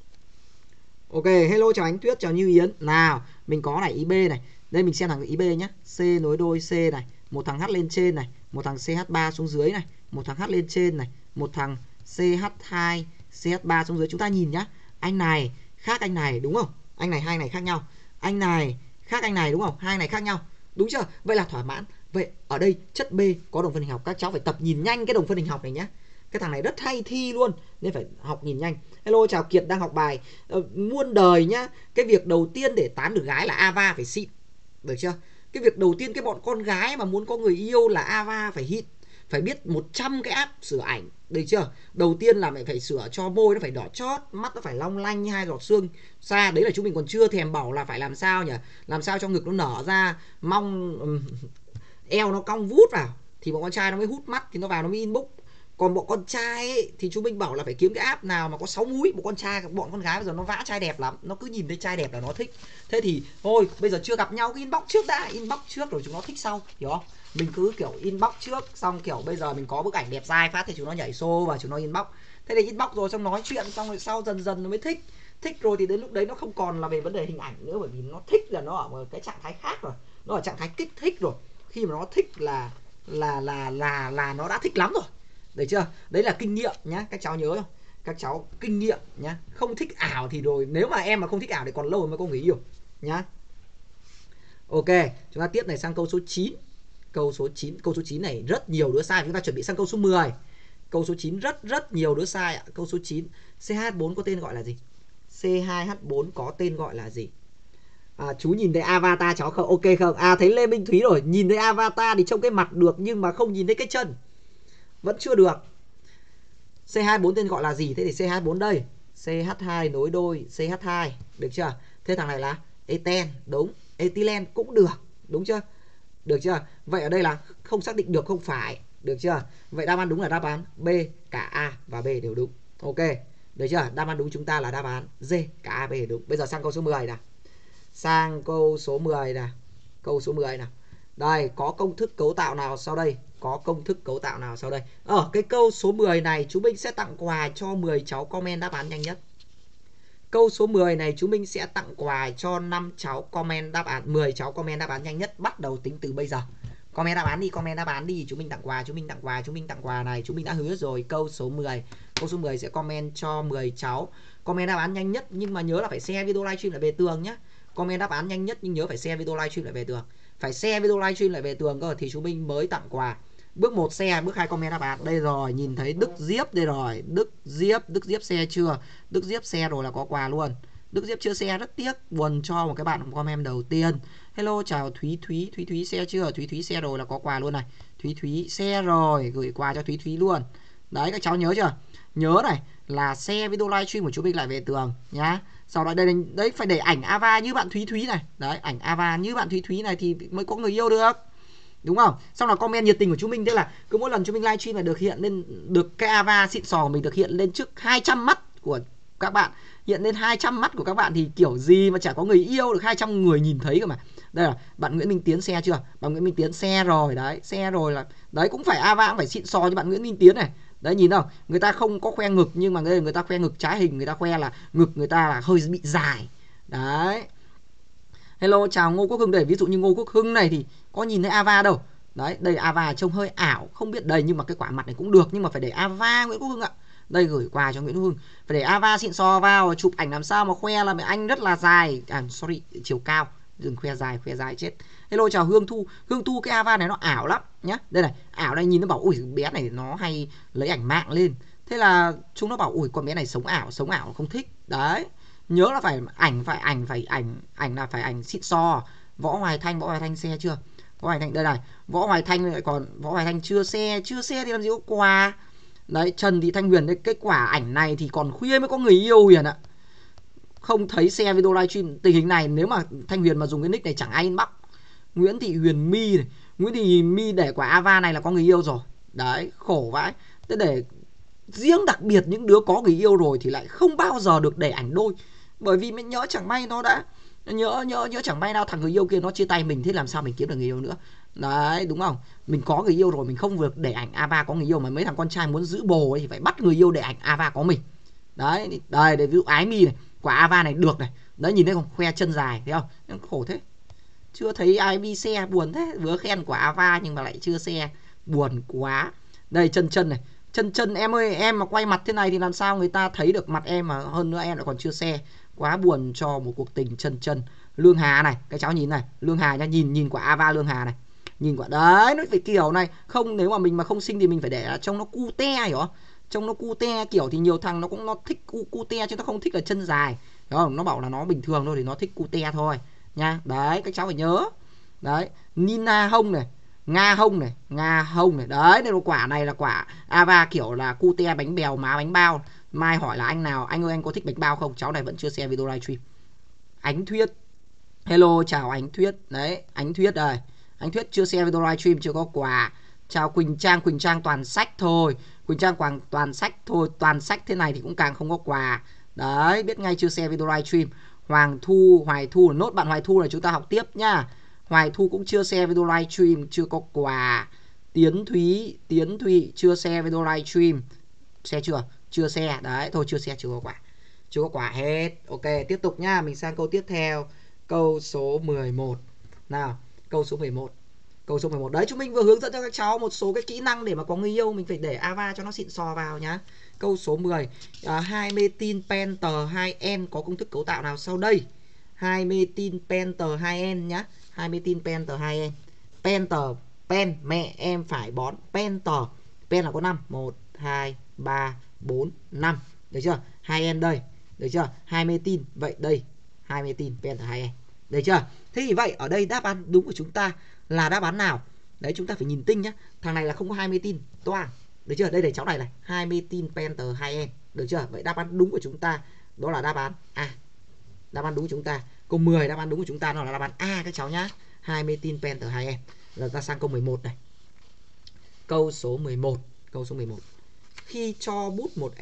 Ok, hello chào Ánh Tuyết, chào Như Yến. Nào, mình có này ý B này. Đây mình xem thằng ý B nhé. C nối đôi C này, một thằng H lên trên này, một thằng CH3 xuống dưới này, một thằng H lên trên này, một thằng CH2, CH3 xuống dưới. Chúng ta nhìn nhá. Anh này khác anh này đúng không? Anh này hai này khác nhau. Anh này khác anh này đúng không? Hai này khác nhau. Đúng chưa? Vậy là thỏa mãn. Vậy ở đây chất B có đồng phân hình học. Các cháu phải tập nhìn nhanh cái đồng phân hình học này nhé. Cái thằng này rất hay thi luôn nên phải học nhìn nhanh. Hello chào Kiệt đang học bài muôn đời nhá. Cái việc đầu tiên để tán được gái là ava phải xịn. Được chưa? Cái việc đầu tiên cái bọn con gái mà muốn có người yêu là ava phải hit. Phải biết 100 cái app sửa ảnh. Được chưa? Đầu tiên là mày phải sửa cho môi nó phải đỏ chót, mắt nó phải long lanh như hai giọt sương xa. Đấy là chúng mình còn chưa thèm bảo là phải làm sao nhỉ? Làm sao cho ngực nó nở ra, mong eo nó cong vút vào thì bọn con trai nó mới hút mắt, thì nó vào nó mới inbox. Còn bọn con trai ấy, thì chúng mình bảo là phải kiếm cái app nào mà có 6 múi. Bọn con gái bây giờ nó vã trai đẹp lắm, nó cứ nhìn thấy trai đẹp là nó thích. Thế thì thôi bây giờ chưa gặp nhau cứ inbox trước đã, inbox trước rồi chúng nó thích sau, hiểu không? Mình cứ kiểu inbox trước, xong kiểu bây giờ mình có bức ảnh đẹp dai phát thì chúng nó nhảy xô và chúng nó inbox. Thế thì inbox rồi xong nói chuyện xong rồi sau dần dần nó mới thích. Thích rồi thì đến lúc đấy nó không còn là về vấn đề hình ảnh nữa, bởi vì nó thích là nó ở một cái trạng thái khác rồi, nó ở trạng thái kích thích rồi. Khi mà nó thích là nó đã thích lắm rồi. Được chưa? Đấy là kinh nghiệm nhá, các cháu nhớ không? các cháu kinh nghiệm nhá. Không thích ảo thì rồi, nếu mà em mà không thích ảo thì còn lâu mới có người yêu nhá. Ok, chúng ta tiếp này sang câu số 9. Câu số 9 này rất nhiều đứa sai, chúng ta chuẩn bị sang câu số 10. Câu số 9 rất nhiều đứa sai ạ. Câu số 9, CH4 có tên gọi là gì? C2H4 có tên gọi là gì? Chú nhìn thấy avatar cháu không? Ok không? Thấy Lê Minh Thúy rồi. Nhìn thấy avatar thì trông cái mặt được nhưng mà không nhìn thấy cái chân. Vẫn chưa được. C24 tên gọi là gì? Thế thì C24 đây, CH2 nối đôi CH2, được chưa? Thế thằng này là eten, đúng. Ethylene cũng được, đúng chưa? Được chưa? Vậy ở đây là không xác định được, không phải, được chưa? Vậy đáp án đúng là đáp án B, cả A và B đều đúng. Ok, được chưa? Đáp án đúng chúng ta là đáp án D, cả A, B đều đúng. Bây giờ sang câu số 10 nào. Sang câu số 10 nào. Câu số 10 nào. Đây, có công thức cấu tạo nào sau đây? Có công thức cấu tạo nào sau đây? Ở cái câu số 10 này chú Minh sẽ tặng quà cho 10 cháu comment đáp án nhanh nhất. Câu số 10 này chú Minh sẽ tặng quà cho 5 cháu comment đáp án, 10 cháu comment đáp án nhanh nhất bắt đầu tính từ bây giờ. Comment đáp án đi, comment đáp án đi, chú Minh tặng quà, chú Minh tặng quà, chú Minh tặng quà này, chú Minh đã hứa rồi. Câu số 10. Câu số 10 sẽ comment cho 10 cháu comment đáp án nhanh nhất, nhưng mà nhớ là phải share video livestream lại về tường nhé. Comment đáp án nhanh nhất nhưng nhớ phải share video livestream lại về tường. Phải share video livestream lại về tường cơ thì chú Minh mới tặng quà. Bước 1 share, bước 2 comment đáp án. Đây rồi, nhìn thấy Đức Diếp đây rồi. Đức Diếp share chưa? Đức Diếp share rồi là có quà luôn. Đức Diếp chưa share rất tiếc, buồn cho một cái bạn comment đầu tiên. Hello chào Thúy share chưa? Thúy share rồi là có quà luôn này. Thúy share rồi, gửi quà cho Thúy luôn. Đấy, các cháu nhớ chưa? Nhớ này là share video livestream của chú Minh lại về tường nhá. Sau đó đây đấy phải để ảnh Ava như bạn Thúy này. Đấy, ảnh Ava như bạn Thúy này thì mới có người yêu được. Đúng không? Xong là comment nhiệt tình của chú Minh, thế là cứ mỗi lần chú Minh livestream là được hiện lên, được cái Ava xịn sò của mình được hiện lên trước 200 mắt của các bạn. Hiện lên 200 mắt của các bạn thì kiểu gì mà chả có người yêu được 200 người nhìn thấy cơ mà. Đây là bạn Nguyễn Minh Tiến share chưa? Bạn Nguyễn Minh Tiến share rồi đấy, share rồi là đấy, cũng phải Ava cũng phải xịn sò như bạn Nguyễn Minh Tiến này. Đấy, nhìn không? Người ta không có khoe ngực nhưng mà người ta khoe ngực trái hình, người ta khoe là ngực người ta là hơi bị dài. Đấy. Hello chào Ngô Quốc Hưng đây, ví dụ như Ngô Quốc Hưng này thì có nhìn thấy Ava đâu. Đấy, đây Ava trông hơi ảo, không biết đầy nhưng mà cái quả mặt này cũng được, nhưng mà phải để Ava Nguyễn Quốc Hưng ạ. Đây gửi quà cho Nguyễn Quốc Hưng. Phải để Ava xịn sò vào, chụp ảnh làm sao mà khoe là anh rất là dài. Sorry, chiều cao, đừng khoe dài chết. Hello chào Hương Thu, cái Ava này nó ảo lắm nhá. Đây này, ảo này nhìn nó bảo ui bé này nó hay lấy ảnh mạng lên. Thế là chúng nó bảo ui con bé này sống ảo không thích. Đấy. Nhớ là phải ảnh là phải ảnh xịn sò. Võ Hoài Thanh xe chưa? Võ Hoài Thanh đây này, Võ Hoài Thanh chưa xe thì làm gì có quà. Đấy, Trần Thị Thanh Huyền, cái quả ảnh này thì còn khuya mới có người yêu Huyền ạ. Không thấy share video livestream tình hình này, nếu mà Thanh Huyền mà dùng cái nick này chẳng ai inbox. Nguyễn Thị Huyền My này, Nguyễn Thị My để quả Ava này là có người yêu rồi. Đấy, khổ vãi. Thế để riêng đặc biệt những đứa có người yêu rồi thì lại không bao giờ được để ảnh đôi. Bởi vì mình nhớ chẳng may nó đã nhớ chẳng may nào thằng người yêu kia nó chia tay mình, thế làm sao mình kiếm được người yêu nữa. Đấy, đúng không? Mình có người yêu rồi mình không được để ảnh Ava có người yêu, mà mấy thằng con trai muốn giữ bồ ấy thì phải bắt người yêu để ảnh Ava có mình. Đấy, đây để ví dụ Ái My này, quả Ava này được này. Đấy, nhìn thấy không? Khoe chân dài thấy không? Khổ thế. Chưa thấy Ái My xe, buồn thế. Vừa khen quả Ava nhưng mà lại chưa xe, buồn quá. Đây chân này. Chân em ơi, em mà quay mặt thế này thì làm sao người ta thấy được mặt em, mà hơn nữa em lại còn chưa xe. Quá buồn cho một cuộc tình chân. Lương Hà này, cái cháu nhìn này, Lương Hà nha, nhìn quả Ava Lương Hà này. Nhìn quả đấy, nó phải kiểu này, không nếu mà mình mà không xinh thì mình phải để trông nó cute, hiểu không? Trông nó cute kiểu thì nhiều thằng nó thích cute chứ nó không thích là chân dài. Đúng không? Nó bảo là nó bình thường thôi thì nó thích cute thôi nha. Đấy, các cháu phải nhớ. Đấy, Nina Hông này, Nga Hông này. Đấy, đây là quả này là quả Ava kiểu là cute bánh bèo má bánh bao. Mai hỏi là anh nào, anh ơi anh có thích bánh bao không? Cháu này vẫn chưa xem video livestream. Ánh Thuyết. Hello chào Ánh Thuyết. Đấy, Ánh Thuyết đây. Ánh Thuyết chưa xem video livestream, chưa có quà. Chào Quỳnh Trang toàn sách thôi. Quỳnh Trang toàn sách thôi, toàn sách thế này thì cũng càng không có quà. Đấy, biết ngay chưa xem video livestream. Hoài Thu, nốt bạn Hoài Thu là chúng ta học tiếp nhá. Hoài Thu cũng chưa share video livestream, chưa có quà. Tiến Thụy chưa share video livestream. Share chưa? Chưa share. Đấy, thôi chưa share chưa có quà. Chưa có quà hết. Ok, tiếp tục nhá, mình sang câu tiếp theo. Câu số 11. Nào, câu số 11. Câu số 11. Đấy, chúng mình vừa hướng dẫn cho các cháu một số cái kỹ năng để mà có người yêu, mình phải để ava cho nó xịn sò vào nhá. Câu số 10. 2 metin penter 2N có công thức cấu tạo nào sau đây? 2 metin penter 2N nhá. 2 metin penter 2N. Penter, pen, mẹ em phải bón. Penter, pen là có 5. 1, 2, 3, 4, 5. Được chưa? 2N đây. Được chưa? 2 metin. Vậy đây 2 metin penter 2N. Được chưa? Thế thì vậy ở đây đáp án đúng của chúng ta là đáp án nào? Đấy, chúng ta phải nhìn tinh nhá. Thằng này là không có 2 metin toang. Được chưa? Đây để cháu này này, 2 metin penter 2N. Được chưa? Vậy đáp án đúng của chúng ta đó là đáp án A. Đáp án đúng của chúng ta. Câu 10 đáp án đúng của chúng ta nó là đáp án A các cháu nhá. 2 metin penter 2N. Rồi ta sang câu 11 này. Câu số 11. Câu số 11. Khi cho bút một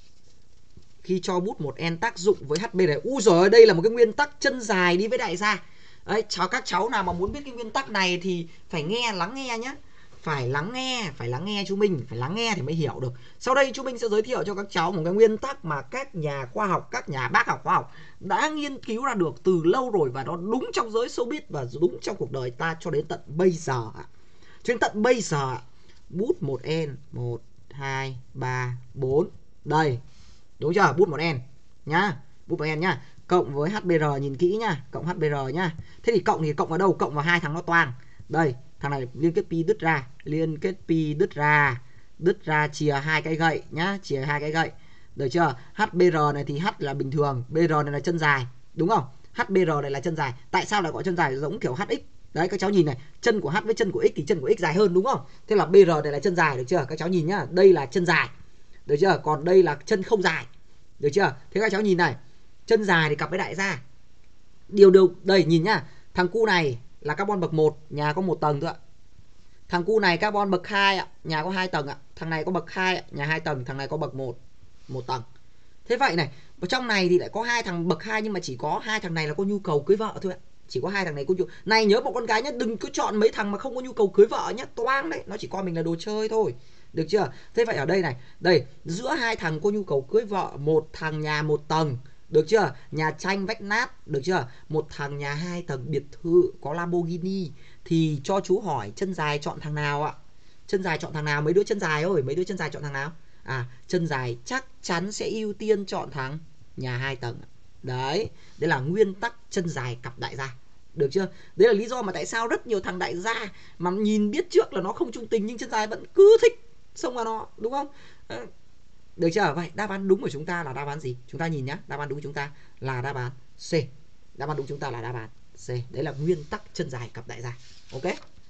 N tác dụng với HB này. Úi giời ơi, đây là một cái nguyên tắc chân dài đi với đại gia. Đấy, các cháu nào mà muốn biết cái nguyên tắc này thì phải lắng nghe nhé. Phải lắng nghe chú mình, phải lắng nghe thì mới hiểu được. Sau đây chú mình sẽ giới thiệu cho các cháu một cái nguyên tắc mà các nhà khoa học, các nhà bác học khoa học đã nghiên cứu ra được từ lâu rồi, và nó đúng trong giới showbiz và đúng trong cuộc đời ta cho đến tận bây giờ. Cho đến tận bây giờ, bút một N, 1, 2, 3, 4. Đây, đúng chưa? Bút một N nhá, bút một N nhá. Cộng với HBr, nhìn kỹ nhá, cộng HBr nhá. Thế thì cộng vào đâu? Cộng vào hai thằng nó toang. Đây, thằng này liên kết pi đứt ra, đứt ra chìa hai cái gậy nhá, chìa hai cái gậy. Được chưa? HBr này thì H là bình thường, BR này là chân dài, đúng không? HBr này là chân dài. Tại sao lại gọi chân dài? Giống kiểu HX. Đấy, các cháu nhìn này, chân của H với chân của X thì chân của X dài hơn, đúng không? Thế là BR này là chân dài, được chưa? Các cháu nhìn nhá, đây là chân dài. Được chưa? Còn đây là chân không dài. Được chưa? Thế các cháu nhìn này, chân dài thì cặp với đại gia. Điều đây nhìn nhá, thằng cu này là carbon bậc 1, nhà có 1 tầng thôi ạ. Thằng cu này carbon bậc 2 ạ, nhà có 2 tầng ạ. Thằng này có bậc 2 ạ, nhà 2 tầng, thằng này có bậc 1, 1 tầng. Thế vậy này, ở trong này thì lại có hai thằng bậc 2 nhưng mà chỉ có hai thằng này là có nhu cầu cưới vợ thôi ạ. Chỉ có hai thằng này có nhu. Này nhớ bọn con gái nhá, đừng cứ chọn mấy thằng mà không có nhu cầu cưới vợ nhá, toang đấy, nó chỉ coi mình là đồ chơi thôi. Được chưa? Thế vậy ở đây này, đây, giữa hai thằng có nhu cầu cưới vợ, một thằng nhà 1 tầng, được chưa? Nhà tranh vách nát, được chưa? Một thằng nhà 2 tầng biệt thự có Lamborghini, thì cho chú hỏi chân dài chọn thằng nào ạ? Chân dài chọn thằng nào? Mấy đứa chân dài ơi, mấy đứa chân dài chọn thằng nào? Chân dài chắc chắn sẽ ưu tiên chọn thằng nhà 2 tầng. Đấy, đây là nguyên tắc chân dài cặp đại gia. Được chưa? Đấy là lý do mà tại sao rất nhiều thằng đại gia mà nhìn biết trước là nó không trung tình nhưng chân dài vẫn cứ thích xông vào nó, đúng không? Được chưa? Vậy đáp án đúng của chúng ta là đáp án gì? Chúng ta nhìn nhá, đáp án đúng của chúng ta là đáp án C. Đáp án đúng chúng ta là đáp án C. Đấy là nguyên tắc chân dài cặp đại gia. Ok.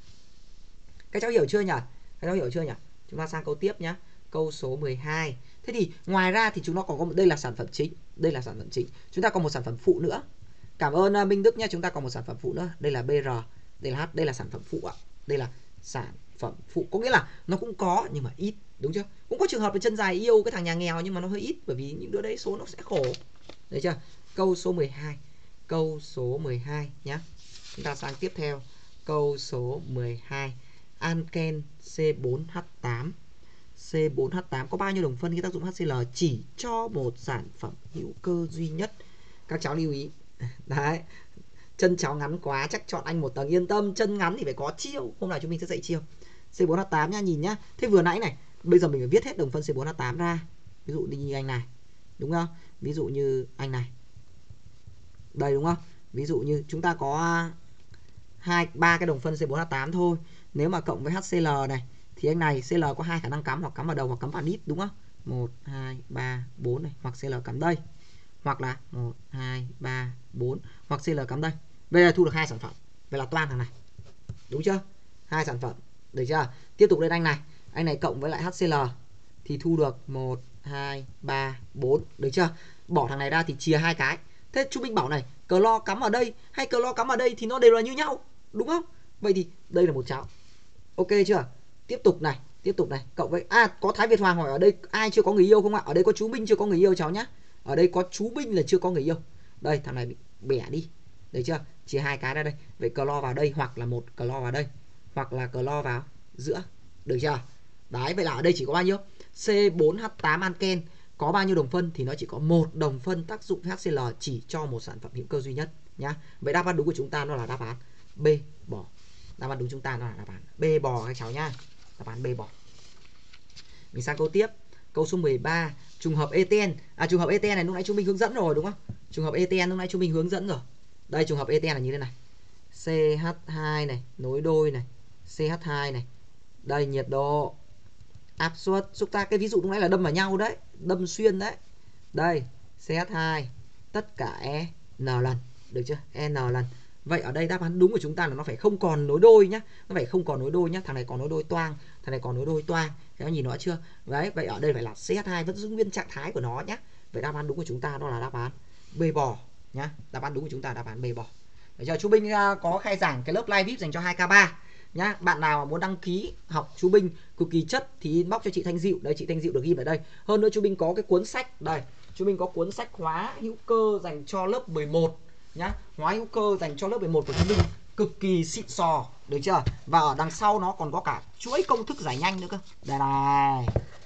Các cháu hiểu chưa nhỉ? Các cháu hiểu chưa nhỉ? Chúng ta sang câu tiếp nhá. Câu số 12. Thế thì ngoài ra thì chúng nó còn có đây là sản phẩm chính, đây là sản phẩm chính. Chúng ta còn một sản phẩm phụ nữa. Cảm ơn Minh Đức nhé, chúng ta còn một sản phẩm phụ nữa. Đây là BR, đây là H, đây là sản phẩm phụ ạ. Đây là sản phẩm phụ, có nghĩa là nó cũng có nhưng mà ít, đúng chưa? Cũng có trường hợp là chân dài yêu cái thằng nhà nghèo nhưng mà nó hơi ít, bởi vì những đứa đấy số nó sẽ khổ. Được chưa? Câu số 12. Câu số 12 nhá. Chúng ta sang tiếp theo. Câu số 12. Anken C4H8. C4H8 có bao nhiêu đồng phân khi tác dụng HCl chỉ cho một sản phẩm hữu cơ duy nhất? Các cháu lưu ý. Đấy. Chân cháu ngắn quá chắc chọn anh 1 tầng, yên tâm, chân ngắn thì phải có chiêu, hôm nào chúng mình sẽ dạy chiêu. C4H8 nhá, nhìn nhá. Thế vừa nãy này, bây giờ mình phải viết hết đồng phân C4H8 ra. Ví dụ như anh này, đúng không? Ví dụ như anh này. Đây, đúng không? Ví dụ như chúng ta có 3 cái đồng phân C4H8 thôi. Nếu mà cộng với HCl này thì anh này Cl có 2 khả năng cắm, hoặc cắm vào đầu hoặc cắm vào đít, đúng không? 1, 2, 3, 4 này, hoặc Cl cắm đây. Hoặc là 1, 2, 3, 4, hoặc Cl cắm đây. Bây giờ thu được 2 sản phẩm. Vậy là toan thằng này. Đúng chưa? 2 sản phẩm. Được chưa? Tiếp tục lên anh này. Anh này cộng với lại HCl thì thu được 1, 2, 3, 4. Được chưa? Bỏ thằng này ra thì chia 2 cái. Thế chú Minh bảo này, clo cắm ở đây hay clo cắm ở đây thì nó đều là như nhau, đúng không? Vậy thì đây là một cháu. Ok chưa? Tiếp tục này, cộng với có Thái Việt Hoàng hỏi ở đây ai chưa có người yêu không ạ? Ở đây có chú Minh chưa có người yêu cháu nhá. Ở đây có chú Minh là chưa có người yêu. Đây, thằng này bị bẻ đi. Được chưa? Chia 2 cái ra đây. Vậy clo vào đây, hoặc là một clo vào đây, hoặc là clo vào giữa. Được chưa? Đấy, vậy là ở đây chỉ có bao nhiêu? C4H8 anken có bao nhiêu đồng phân thì nó chỉ có 1 đồng phân tác dụng HCl chỉ cho một sản phẩm hữu cơ duy nhất nhá. Vậy đáp án đúng của chúng ta nó là đáp án B, bỏ. Đáp án đúng chúng ta nó là đáp án B bò các cháu nhá. Đáp án B bò. Mình sang câu tiếp. Câu số 13, trùng hợp ETN. Trùng hợp ETN này lúc nãy chúng mình hướng dẫn rồi đúng không? Trùng hợp ETN lúc nãy chúng mình hướng dẫn rồi. Đây trùng hợp ETN là như thế này. CH2 này, nối đôi này, CH2 này. Đây nhiệt độ, áp suất. Chúng ta cái ví dụ lúc nãy là đâm vào nhau đấy, đâm xuyên đấy. Đây, CH2 tất cả N lần, được chưa? N lần. Vậy ở đây đáp án đúng của chúng ta là nó phải không còn nối đôi nhá. Nó phải không còn nối đôi nhá. Thằng này còn nối đôi toang, thằng này còn nối đôi toang. Các bạn nhìn rõ chưa? Đấy, vậy ở đây phải là CH2 vẫn giữ nguyên trạng thái của nó nhá. Vậy đáp án đúng của chúng ta đó là đáp án B bò nhá. Đáp án đúng của chúng ta là đáp án B bò. Để cho chú Binh có khai giảng cái lớp live VIP dành cho 2K3 nhá. Bạn nào mà muốn đăng ký học chú Binh cực kỳ chất thì inbox cho chị Thanh Diệu. Đây chị Thanh Diệu được ghi ở đây. Hơn nữa chú Binh có cái cuốn sách đây. Chú Binh có cuốn sách hóa hữu cơ dành cho lớp 11 nhá. Hóa hữu cơ dành cho lớp 11 của chú Binh cực kỳ xịn sò, được chưa? Và ở đằng sau nó còn có cả chuỗi công thức giải nhanh nữa cơ. Đây này.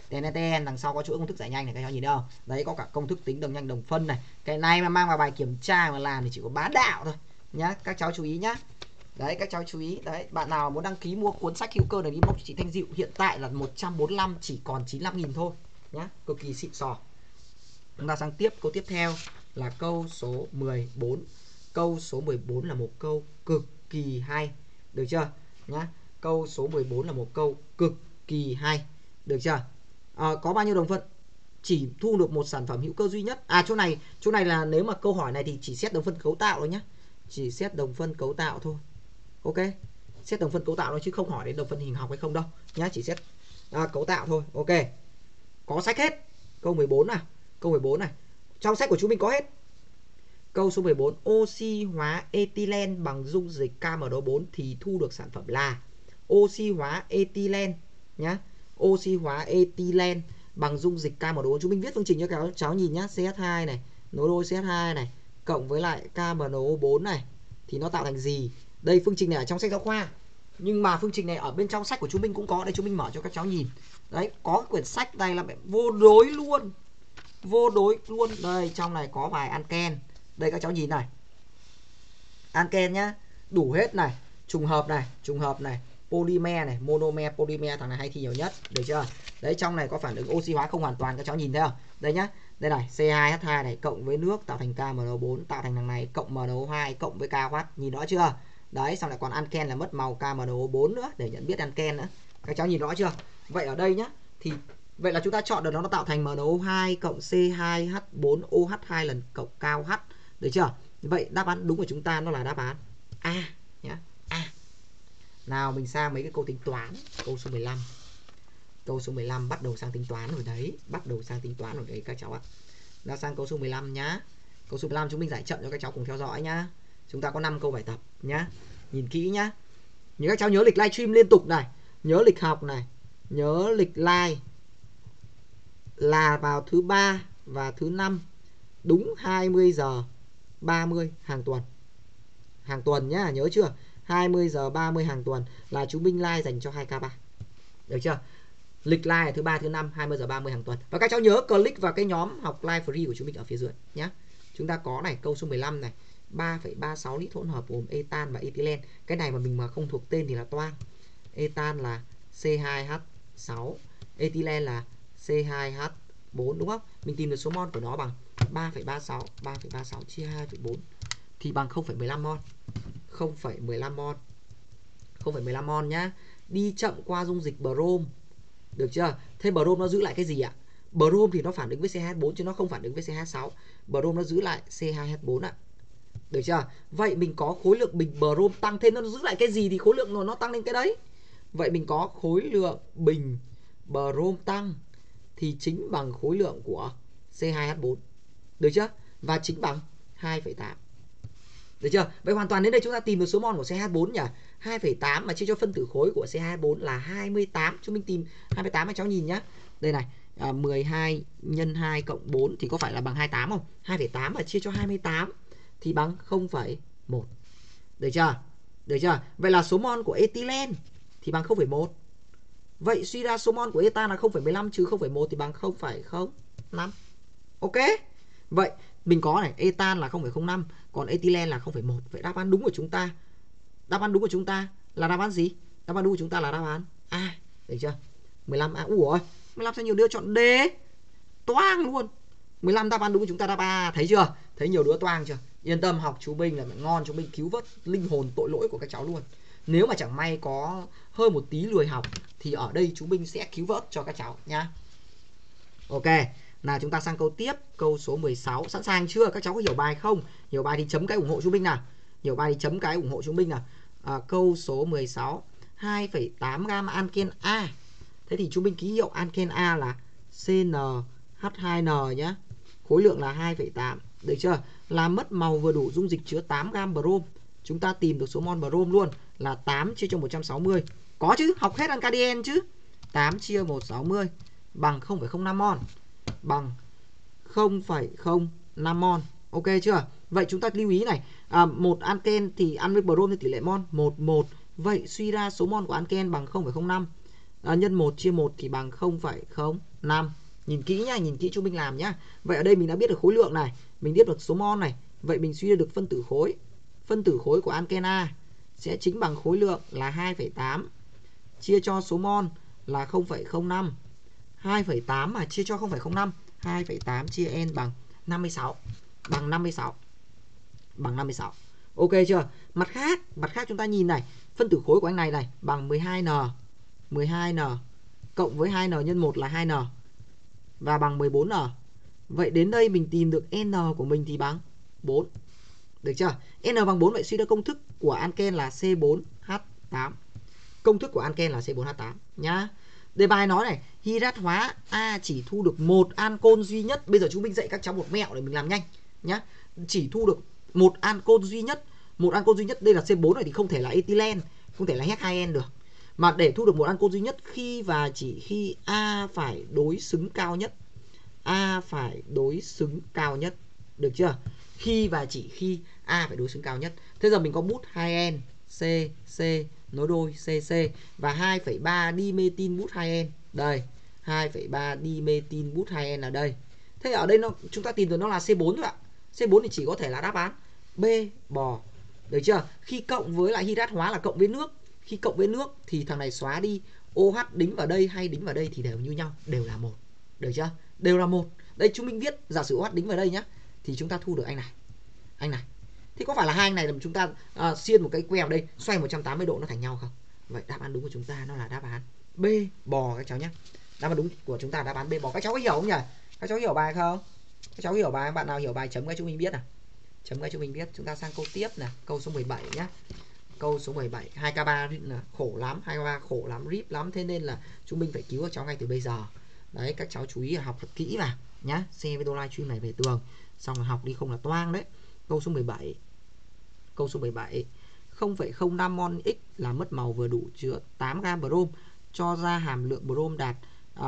Ten đằng sau có chuỗi công thức giải nhanh này, các cháu nhìn thấy không? Đấy có cả công thức tính đồng nhanh đồng phân này. Cái này mà mang vào bài kiểm tra mà làm thì chỉ có bá đạo thôi nhá. Các cháu chú ý nhá. Đấy các cháu chú ý. Đấy, bạn nào muốn đăng ký mua cuốn sách hữu cơ này inbox chị Thanh Diệu, hiện tại là 145 chỉ còn 95.000 thôi nhá, cực kỳ xịn sò. Chúng ta sang tiếp câu tiếp theo là câu số 14. Câu số 14 là một câu cực kỳ hay, được chưa nhá? Câu số 14 là một câu cực kỳ hay, được chưa? Có bao nhiêu đồng phân? Chỉ thu được một sản phẩm hữu cơ duy nhất. Chỗ này là nếu mà câu hỏi này thì chỉ xét đồng phân cấu tạo thôi nhá. Chỉ xét đồng phân cấu tạo thôi. Ok. Xét đồng phân cấu tạo thôi chứ không hỏi đến đồng phân hình học hay không đâu nhá, chỉ xét cấu tạo thôi. Ok. Có sách hết. Câu 14 nào. Câu 14 này. Trong sách của chúng mình có hết. Câu số 14, oxy hóa ethylene bằng dung dịch KMNO4 thì thu được sản phẩm là oxy hóa ethylene nhá. Oxy hóa ethylene bằng dung dịch KMNO4. Chúng mình viết phương trình cho các cháu nhìn nhá. CH2 này, nối đôi CH2 này cộng với lại KMNO4 này thì nó tạo thành gì? Đây phương trình này ở trong sách giáo khoa. Nhưng mà phương trình này ở bên trong sách của chúng mình cũng có. Đây chúng mình mở cho các cháu nhìn. Đấy, có cái quyển sách này là vô đối luôn. Vô đối luôn. Đây, trong này có vài alken. Đây các cháu nhìn này. Alken nhá. Đủ hết này. Trùng hợp này. Polymer này, monomer, polymer, thằng này hay thi nhiều nhất, được chưa? Đấy, trong này có phản ứng oxy hóa không hoàn toàn, các cháu nhìn thấy không? Đây nhá. Đây này, C2H2 này cộng với nước tạo thành KMNO4, tạo thành thằng này cộng MNO2 cộng với KOH, nhìn rõ chưa? Đấy, xong lại còn alken là mất màu KMNO4 nữa để nhận biết alken nữa. Các cháu nhìn rõ chưa? Vậy ở đây nhá, thì vậy là chúng ta chọn được nó tạo thành MNO2 cộng C2H4OH2 lần cộng KOH, được chưa? Vậy đáp án đúng của chúng ta nó là đáp án A nhá. A. Nào mình sang mấy cái câu tính toán. Câu số 15. Câu số 15 bắt đầu sang tính toán rồi đấy. Bắt đầu sang tính toán rồi đấy các cháu ạ. Nào sang câu số 15 nhá. Câu số 15 chúng mình giải chậm cho các cháu cùng theo dõi nhá. Chúng ta có 5 câu bài tập nhá. Nhìn kỹ nhá. Nhớ các cháu nhớ lịch livestream liên tục này. Nhớ lịch học này. Nhớ lịch live là vào thứ 3 và thứ 5 đúng 20 giờ 30 hàng tuần. Hàng tuần nhá, nhớ chưa? 20 giờ 30 hàng tuần là chú Minh live dành cho 2K3. Được chưa? Lịch live thứ 3 thứ 5 20 giờ 30 hàng tuần. Và các cháu nhớ click vào cái nhóm học live free của chúng mình ở phía dưới nhé. Chúng ta có này, câu số 15 này, 3,36 lít hỗn hợp gồm etan và ethylene. Cái này mà mình mà không thuộc tên thì là toang. Etan là C2H6, ethylene là C2H4 đúng không? Mình tìm được số mol của nó bằng 3,36 chia 2,4 thì bằng 0,15 mol. 0,15 mol. 0,15 mol nhá. Đi chậm qua dung dịch brom. Được chưa? Thế brom nó giữ lại cái gì ạ? Brom thì nó phản ứng với C2H4 chứ nó không phản ứng với C2H6. Brom nó giữ lại C2H4 ạ. Được chưa? Vậy mình có khối lượng bình brom tăng thêm, nó giữ lại cái gì thì khối lượng nó tăng lên cái đấy. Vậy mình có khối lượng bình brom tăng thì chính bằng khối lượng của C2H4. Được chưa? Và chính bằng 2,8. Được chưa? Vậy hoàn toàn đến đây chúng ta tìm được số mol của C2H4 nhỉ? 2,8 mà chia cho phân tử khối của C2H4 là 28. Chúng mình tìm 28 các cháu nhìn nhá. Đây này, 12 nhân 2 cộng 4 thì có phải là bằng 28 không? 2,8 mà chia cho 28 thì bằng 0,1. Được chưa? Được chưa? Vậy là số mol của ethylene thì bằng 0,1. Vậy suy ra số mol của etan là 0,15 trừ 0,1 thì bằng 0,05. Ok. Vậy mình có này, etan là 0,05, còn ethylene là 0,1. Vậy đáp án đúng của chúng ta là đáp án gì? Đáp án đúng của chúng ta là đáp án A. Được chưa? 15A. Ủa, 15 sao nhiều đứa chọn D? Toang luôn. 15 đáp án đúng của chúng ta đáp A. Thấy chưa? Thấy nhiều đứa toang chưa? Yên tâm, học chú Bình là ngon, chú Bình cứu vớt linh hồn tội lỗi của các cháu luôn. Nếu mà chẳng may có hơi một tí lười học thì ở đây chú Bình sẽ cứu vớt cho các cháu nhá. Ok, nào chúng ta sang câu tiếp, câu số 16. Sẵn sàng chưa? Các cháu có hiểu bài không? Hiểu bài thì chấm cái ủng hộ chú Bình nào. Hiểu bài thì chấm cái ủng hộ chú Bình nào. Câu số 16. 2,8 gam anken A. Thế thì chú Bình ký hiệu anken A là CnH2n nhé. Khối lượng là 2,8. Được chưa? Là mất màu vừa đủ, dung dịch chứa 8 gam brom. Chúng ta tìm được số mol brom luôn là 8 chia cho 160. Có chứ, học hết Ancadien chứ. 8 chia 160 bằng 0,05 mol. Bằng 0,05 mol. Ok chưa? Vậy chúng ta lưu ý này, một anken thì ăn với brom thì tỷ lệ mol 1:1. Vậy suy ra số mol của anken bằng 0,05. Nhân 1 chia 1 thì bằng 0,05. Nhìn kỹ nhá, nhìn kỹ chúng mình làm nhá. Vậy ở đây mình đã biết được khối lượng này, mình biết được số mol này. Vậy mình suy ra được phân tử khối. Phân tử khối của anken A sẽ chính bằng khối lượng là 2,8 chia cho số mol là 0,05. 2,8 mà chia cho 0,05, 2,8 chia n bằng 56. Bằng 56. Bằng 56. Ok chưa? Mặt khác chúng ta nhìn này, phân tử khối của anh này bằng 12n. 12n cộng với 2n nhân 1 là 2n và bằng 14n. Vậy đến đây mình tìm được n của mình thì bằng 4. Được chưa? N bằng 4, vậy suy ra công thức của anken là C4H8. Công thức của anken là C4H8 nhá. Đề bài nói này, hydrat hóa A chỉ thu được một ancol duy nhất. Bây giờ chúng mình dạy các cháu một mẹo để mình làm nhanh nhá. Chỉ thu được một ancol duy nhất. Một ancol duy nhất, đây là C4 này thì không thể là ethylene, không thể là H2N được. Mà để thu được một ancol duy nhất khi và chỉ khi A phải đối xứng cao nhất. A phải đối xứng cao nhất. Được chưa? Khi và chỉ khi A phải đối xứng cao nhất. Thế giờ mình có bút 2N, C nối đôi CC và 2,3 dimethyl bút 2N. Đây, 2,3 dimethyl bút 2N ở đây. Thế ở đây chúng ta tìm được nó là C4 thôi ạ. C4 thì chỉ có thể là đáp án B, bò. Được chưa? Khi cộng với lại hydrat hóa là cộng với nước. Khi cộng với nước thì thằng này xóa đi, OH đính vào đây hay đính vào đây thì đều như nhau, đều là một. Được chưa? Đều là một. Đây chúng mình viết, giả sử OH đính vào đây nhá, thì chúng ta thu được anh này. Anh này. Thế có phải là hai anh này làm chúng ta xiên một cái queo đây, xoay 180 độ nó thành nhau không? Vậy đáp án đúng của chúng ta nó là đáp án B, bò các cháu nhé. Đáp án đúng của chúng ta là đáp án B, bò. Các cháu có hiểu không nhỉ? Các cháu hiểu bài không? Các cháu hiểu bài, bạn nào hiểu bài chấm cái chúng mình biết nào. Chấm cái chúng mình biết. Chúng ta sang câu tiếp nè, câu số 17 nhé. Câu số 17, 2K3 khổ lắm, 2K3 khổ lắm, rip lắm, thế nên là chúng mình phải cứu các cháu ngay từ bây giờ. Đấy, các cháu chú ý là học thật kỹ vào nhá. Share video livestream này về tường, xong rồi học đi không là toang đấy. Câu số 17. Câu số 17. 0,05 mol X là mất màu vừa đủ chứa 8 gam brom, cho ra hàm lượng brom đạt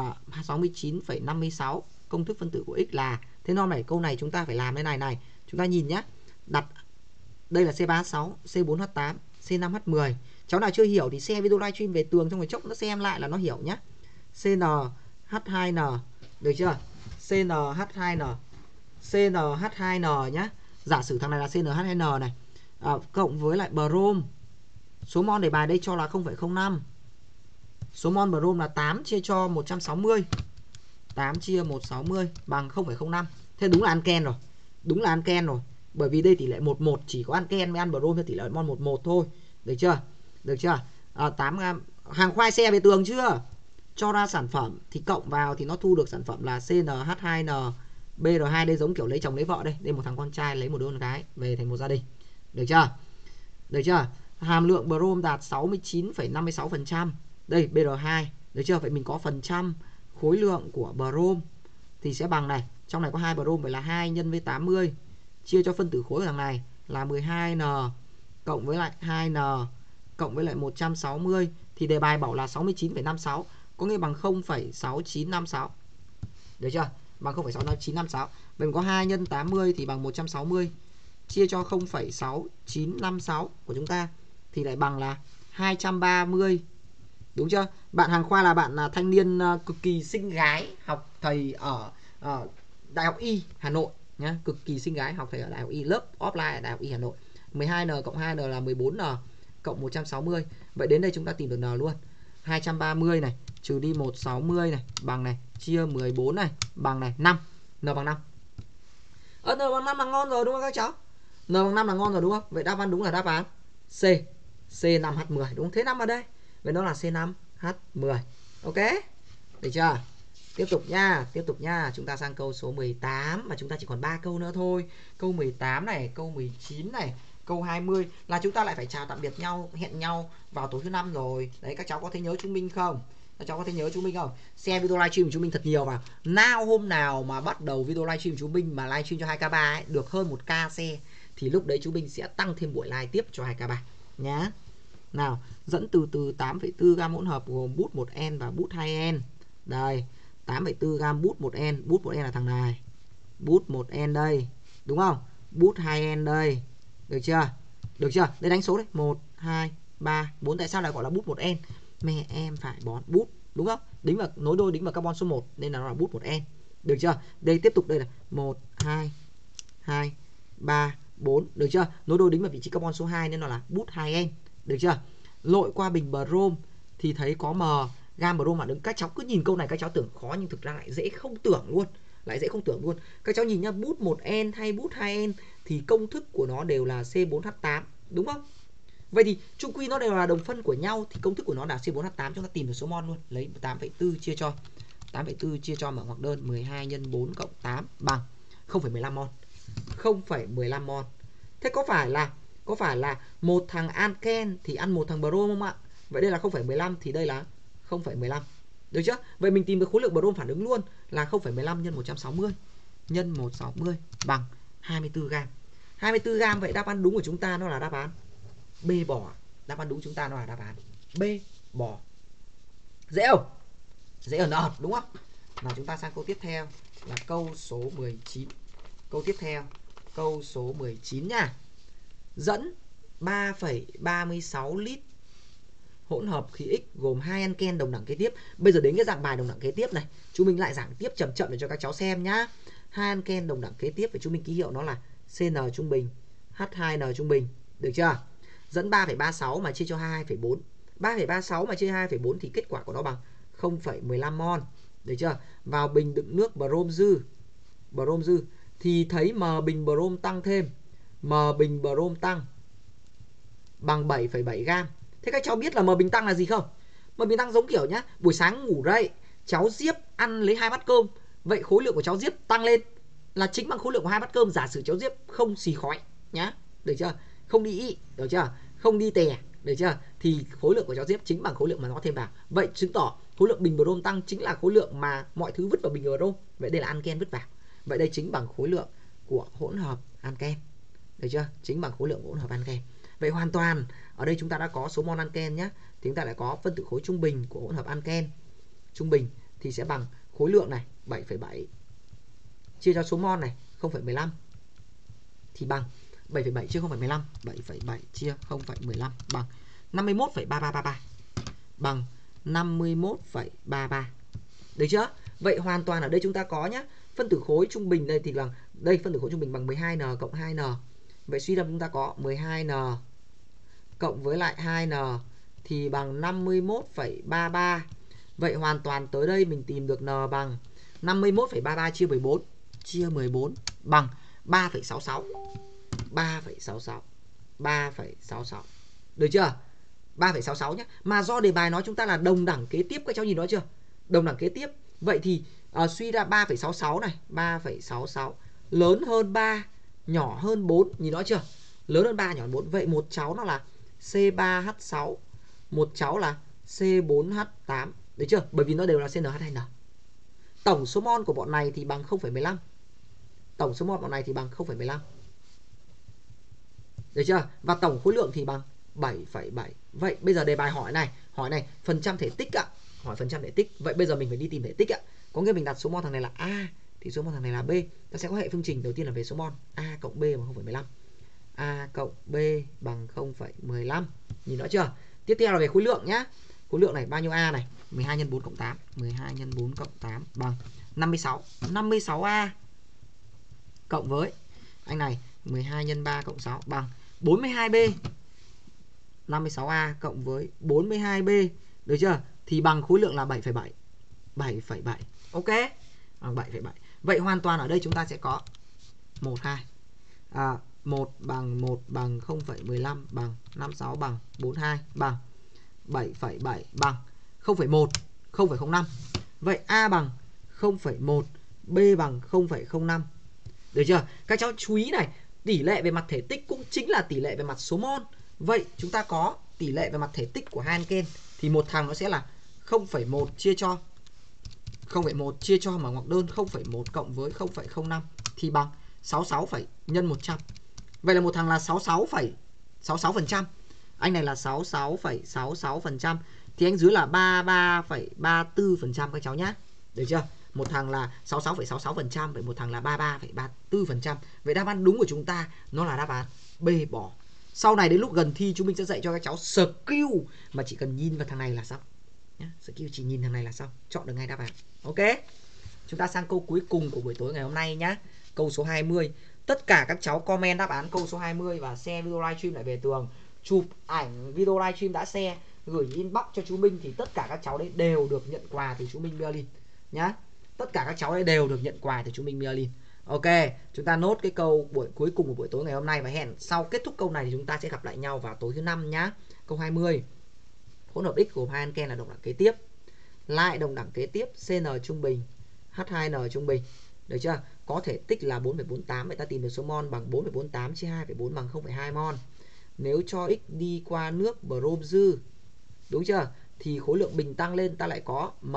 69,56. Công thức phân tử của X là. Thế nó này, câu này chúng ta phải làm thế này. Chúng ta nhìn nhé. Đặt đây là C36, C4H8, C5H10. Cháu nào chưa hiểu thì share video livestream về tường, xong rồi chốc nó xem lại là nó hiểu nhé. CnH2n. Được chưa? CnH2n. CnH2n nhé. Giả sử thằng này là CnH2n này. Cộng với lại brom. Số mol đề bài đây cho là 0,05. Số mol brom là 8 chia cho 160. 8 chia 160 bằng 0,05. Thế đúng là anken rồi. Đúng là anken rồi. Bởi vì đây tỷ lệ 1:1, chỉ có anken với ăn brom theo tỷ lệ mol 1:1 thôi. Được chưa? Được chưa? 8 gam. Hàng khoai xe về tường chưa? Cho ra sản phẩm thì cộng vào thì nó thu được sản phẩm là CnH2n BR2. Đây giống kiểu lấy chồng lấy vợ đây. Đây một thằng con trai lấy một đứa con gái về thành một gia đình. Được chưa? Được chưa? Hàm lượng brom đạt 69,56%. Đây BR2. Được chưa? Vậy mình có phần trăm khối lượng của brom thì sẽ bằng này. Trong này có 2 brom, vậy là 2 nhân với 80 chia cho phân tử khối của thằng này là 12n cộng với lại 2n cộng với lại 160 thì đề bài bảo là 69,56, có nghĩa bằng 0,6956. Được chưa? Bằng 0,6956. Mình có 2 nhân 80 thì bằng 160 chia cho 0,6956 của chúng ta thì lại bằng là 230. Đúng chưa? Bạn Hàng Khoa là bạn thanh niên cực kỳ xinh gái, học thầy ở Đại học Y Hà Nội nhá, cực kỳ xinh gái, học thầy ở Đại học Y, lớp offline ở Đại học Y Hà Nội. 12n cộng 2n là 14n cộng 160. Vậy đến đây chúng ta tìm được n luôn. 230 này trừ đi 160 này bằng này chia 14 này bằng này 5. N bằng 5. N bằng 5 là ngon rồi đúng không các cháu? N bằng 5 là ngon rồi đúng không? Vậy đáp án đúng là đáp án C. C5H10 đúng không? Thế 5 ở đây. Vậy nó là C5H10. Ok? Được chưa? Tiếp tục nha. Chúng ta sang câu số 18 mà chúng ta chỉ còn 3 câu nữa thôi. Câu 18 này, câu 19 này, câu 20 là chúng ta lại phải chào tạm biệt nhau, hẹn nhau vào tối thứ 5 rồi. Đấy, các cháu có thấy nhớ chúng mình không? Các cháu có thấy nhớ chúng mình không? Share video livestream của chúng mình thật nhiều vào. Nào hôm nào mà bắt đầu video livestream của chúng mình mà livestream cho 2k3 ấy, được hơn 1k share thì lúc đấy chúng mình sẽ tăng thêm buổi live tiếp cho 2k3 nhá. Nào, dẫn từ 8,4 gam hỗn hợp gồm bút 1N và bút 2N. Đây, 8,4 gam bút 1N, bút 1N là thằng này. Bút 1N đây, đúng không? Bút 2N đây. Được chưa? Được chưa? Đây đánh số đấy, 1 2 3 4. Tại sao lại gọi là bút 1N? Mẹ em phải bón bút, đúng không? Đính vào nối đôi đính vào carbon số 1 nên là nó là bút 1N. Được chưa? Đây tiếp tục đây là 1 2 3 4. Được chưa? Nối đôi đính vào vị trí carbon số 2 nên nó là bút 2N. Được chưa? Lội qua bình brom thì thấy có m gam brom mà đứng. Các cháu cứ nhìn câu này các cháu tưởng khó nhưng thực ra lại dễ không tưởng luôn. Các cháu nhìn nhá, bút 1N hay bút 2N thì công thức của nó đều là C4H8, đúng không? Vậy thì chung quy nó đều là đồng phân của nhau thì công thức của nó là C4H8, chúng ta tìm được số mol luôn. Lấy 8,4 chia cho mở ngoặc đơn 12 nhân 4 cộng 8 bằng 0,15 mol. 0,15 mol. Thế có phải là một thằng alken thì ăn một thằng brom không ạ? Vậy đây là 0,15 thì đây là 0,15. Được chưa? Vậy mình tìm được khối lượng brom phản ứng luôn là 0,15 nhân 160 nhân 160 bằng 24 gam. 24 gam, vậy đáp án đúng của chúng ta nó là đáp án B bỏ. Đáp án đúng chúng ta nó là đáp án B bỏ. Dễ không? Dễ ở nọt đúng không? Nào chúng ta sang câu tiếp theo là câu số 19. Câu tiếp theo, câu số 19 nha. Dẫn 3,36 lít hỗn hợp khí X gồm 2 alken đồng đẳng kế tiếp. Bây giờ đến cái dạng bài đồng đẳng kế tiếp này, chúng mình lại giảng tiếp chậm chậm để cho các cháu xem nhá. 2 alken đồng đẳng kế tiếp và chúng mình ký hiệu nó là CN trung bình, H2N trung bình, được chưa? Dẫn 3,36 mà chia cho 22,4. 3,36 mà chia 22,4 thì kết quả của nó bằng 0,15 mol. Được chưa? Vào bình đựng nước brom dư thì thấy m bình brom tăng thêm. M bình brom tăng bằng 7,7 gam. Thế các cháu biết là m bình tăng là gì không? M bình tăng giống kiểu nhá, buổi sáng ngủ dậy, cháu Diếp ăn lấy 2 bát cơm. Vậy khối lượng của cháu Diếp tăng lên là chính bằng khối lượng của 2 bát cơm. Giả sử cháu Diếp không xì khói nhá, được chưa? Không đi ị, được chưa? Không đi tè, được chưa? Thì khối lượng của cháu Diếp chính bằng khối lượng mà nó thêm vào. Vậy chứng tỏ khối lượng bình brom tăng chính là khối lượng mà mọi thứ vứt vào bình brom. Vậy đây là alken vứt vào. Vậy đây chính bằng khối lượng của hỗn hợp alken. Được chưa? Chính bằng khối lượng của hỗn hợp alken. Vậy hoàn toàn ở đây chúng ta đã có số mol alken nhé. Thì chúng ta lại có phân tử khối trung bình của hỗn hợp alken. Trung bình thì sẽ bằng khối lượng này 7,7 chia cho số mol này 0,15 thì bằng 7,7 chia 0,15, 7,7 chia 0,15 bằng 51,3333. Bằng 51,33. Được chưa? Vậy hoàn toàn ở đây chúng ta có nhá, phân tử khối trung bình đây thì là đây phân tử khối trung bình bằng 12n cộng 2n. Vậy suy ra chúng ta có 12n cộng với lại 2n thì bằng 51,33. Vậy hoàn toàn tới đây mình tìm được n bằng 51,33 chia 14 bằng 3,66. 3,66. Được chưa? 3,66 nhé. Mà do đề bài nói chúng ta là đồng đẳng kế tiếp, các cháu nhìn đó chưa? Đồng đẳng kế tiếp. Vậy thì suy ra 3,66 này, 3,66 lớn hơn 3, nhỏ hơn 4, nhìn đó chưa? Lớn hơn 3, nhỏ hơn 4. Vậy một cháu nó là C3H6, một cháu là C4H8. Được chưa? Bởi vì nó đều là CnH2n. Tổng số mol của bọn này thì bằng 0,15. Tổng số mol bọn này thì bằng 0,15. Được chưa? Và tổng khối lượng thì bằng 7,7. Vậy bây giờ đề bài hỏi này phần trăm thể tích ạ. Hỏi phần trăm thể tích. Vậy bây giờ mình phải đi tìm thể tích ạ. Có nghĩa mình đặt số mol thằng này là A thì số mol thằng này là B. Ta sẽ có hệ phương trình đầu tiên là về số mol. A cộng B bằng 0,15. A cộng B bằng 0,15. Nhìn rõ chưa? Tiếp theo là về khối lượng nhá. Khối lượng này bao nhiêu A này? 12 nhân 4 cộng 8. 12 nhân 4 cộng 8 bằng 56. 56A cộng với anh này 12 nhân 3 cộng 6 bằng 42B. 56A cộng với 42B, được chưa? Thì bằng khối lượng là 7,7. 7,7. Ok. Bằng 7,7. Vậy hoàn toàn ở đây chúng ta sẽ có 1 2. 1 bằng 1 bằng 0,15 bằng 56 bằng 42 bằng 7,7 bằng 0,1, 0,05. Vậy A bằng 0,1, B bằng 0,05. Được chưa? Các cháu chú ý này, tỷ lệ về mặt thể tích cũng chính là tỷ lệ về mặt số mol. Vậy chúng ta có tỷ lệ về mặt thể tích của hai anken thì một thằng nó sẽ là 0,1 chia cho 0,1 chia cho mở ngoặc đơn 0,1 cộng với 0,05 thì bằng 66 nhân 100. Vậy là một thằng là 66,66%. Anh này là 66,66%. Thì anh dưới là 33,34% các cháu nhá. Được chưa? Một thằng là 66,66%, vậy một thằng là 33,34%. Vậy đáp án đúng của chúng ta nó là đáp án B bỏ. Sau này đến lúc gần thi chúng mình sẽ dạy cho các cháu skill mà chỉ cần nhìn vào thằng này là xong. Nhá, skill chỉ nhìn thằng này là xong, chọn được ngay đáp án. Ok. Chúng ta sang câu cuối cùng của buổi tối ngày hôm nay nhá. Câu số 20. Tất cả các cháu comment đáp án câu số 20 và share video livestream lại về tường. Chụp ảnh video livestream đã share, gửi inbox cho chú Minh thì tất cả các cháu đấy đều được nhận quà từ chú Minh Merlin nhá. Tất cả các cháu đấy đều được nhận quà từ chú Minh Merlin. Ok, chúng ta nốt cái câu cuối cùng của buổi tối ngày hôm nay và hẹn sau kết thúc câu này thì chúng ta sẽ gặp lại nhau vào tối thứ 5 nhá. Câu 20. Hỗn hợp X gồm hai anken là đồng đẳng kế tiếp. Lại đồng đẳng kế tiếp CN trung bình, H2N trung bình. Được chưa? Có thể tích là 4,48, vậy ta tìm được số mol bằng 4,48 chia 2,4 bằng 0,2 mol. Nếu cho X đi qua nước brom dư, đúng chưa? Thì khối lượng bình tăng lên, ta lại có M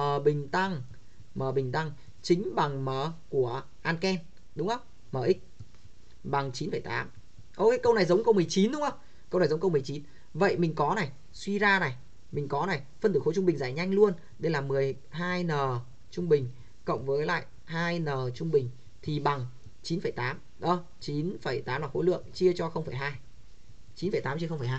bình tăng chính bằng M của anken, đúng không? Mx bằng 9,8. Ok, câu này giống câu 19 đúng không? Câu này giống câu 19. Vậy mình có này, suy ra này, mình có này, phân tử khối trung bình giải nhanh luôn. Đây là 12N trung bình cộng với lại 2N trung bình thì bằng 9,8. Đó, 9,8 là khối lượng chia cho 0,2. 9,8 chia 0,2.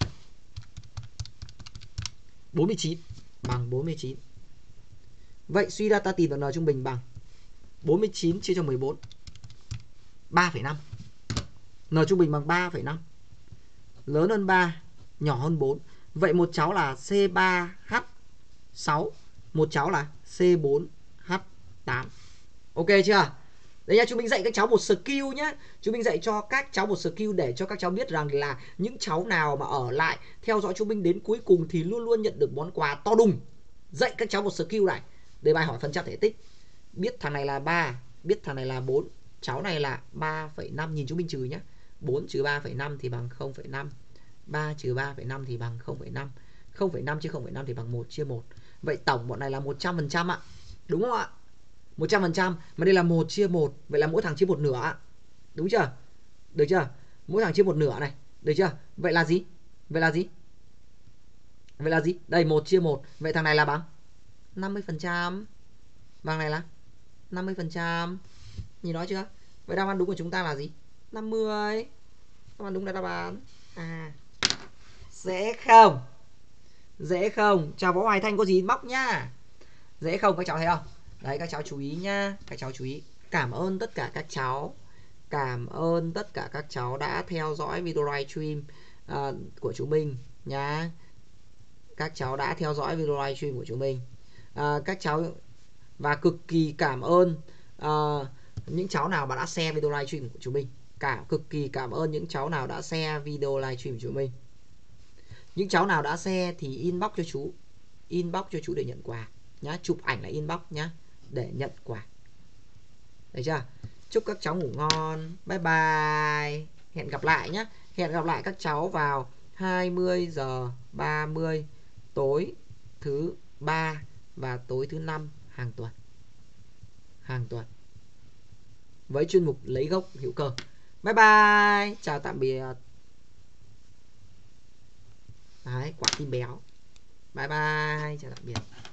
49 bằng 49. Vậy suy ra ta tìm được N trung bình bằng 49 chia cho 14. 3,5. N trung bình bằng 3,5. Lớn hơn 3, nhỏ hơn 4. Vậy một cháu là C3H6, một cháu là C4H8. Ok chưa? Đấy nha, chúng mình dạy các cháu một skill nhé. Chúng mình dạy cho các cháu một skill để cho các cháu biết rằng là những cháu nào mà ở lại theo dõi chúng mình đến cuối cùng thì luôn luôn nhận được món quà to đùng. Dạy các cháu một skill này. Đề bài hỏi phần trăm thể tích. Biết thằng này là 3, biết thằng này là 4. Cháu này là 3,5, nhìn chúng mình trừ nhé. 4 trừ 3,5 thì bằng 0,5. 3 trừ 3,5 thì bằng 0,5. 0,5 chia 0,5 thì bằng 1 chia 1. Vậy tổng bọn này là 100% ạ. Đúng không ạ? 100%, mà đây là 1 chia 1, vậy là mỗi thằng chia 1 nửa ạ. Đúng chưa? Được chưa? Mỗi thằng chia 1 nửa này, được chưa? Vậy là gì? Vậy là gì? Vậy là gì? Đây 1 chia 1, vậy thằng này là bằng 50%. Bằng này là 50%. Nhìn nói chưa? Vậy đáp án đúng của chúng ta là gì? 50. Đáp án đúng là đáp án dễ không? Dễ không? Chào Võ Hoài Thanh có gì móc nhá. Dễ không các cháu thấy không? Đấy, các cháu chú ý nhá. Các cháu chú ý. Cảm ơn tất cả các cháu. Cảm ơn tất cả các cháu đã theo dõi video livestream của chúng mình nhá. Các cháu đã theo dõi video livestream của chúng mình. Các cháu và cực kỳ cảm ơn những cháu nào mà đã share video livestream của chúng mình. Cực kỳ cảm ơn những cháu nào đã share video livestream của chúng mình. Những cháu nào đã share thì inbox cho chú. Inbox cho chú để nhận quà nhá. Chụp ảnh là inbox nhá, để nhận quà. Được chưa? Chúc các cháu ngủ ngon. Bye bye. Hẹn gặp lại nhé. Hẹn gặp lại các cháu vào 20h30 tối thứ 3 và tối thứ 5 hàng tuần. Với chuyên mục lấy gốc hữu cơ. Bye bye. Chào tạm biệt. Đấy, quả tim béo. Bye bye. Chào tạm biệt.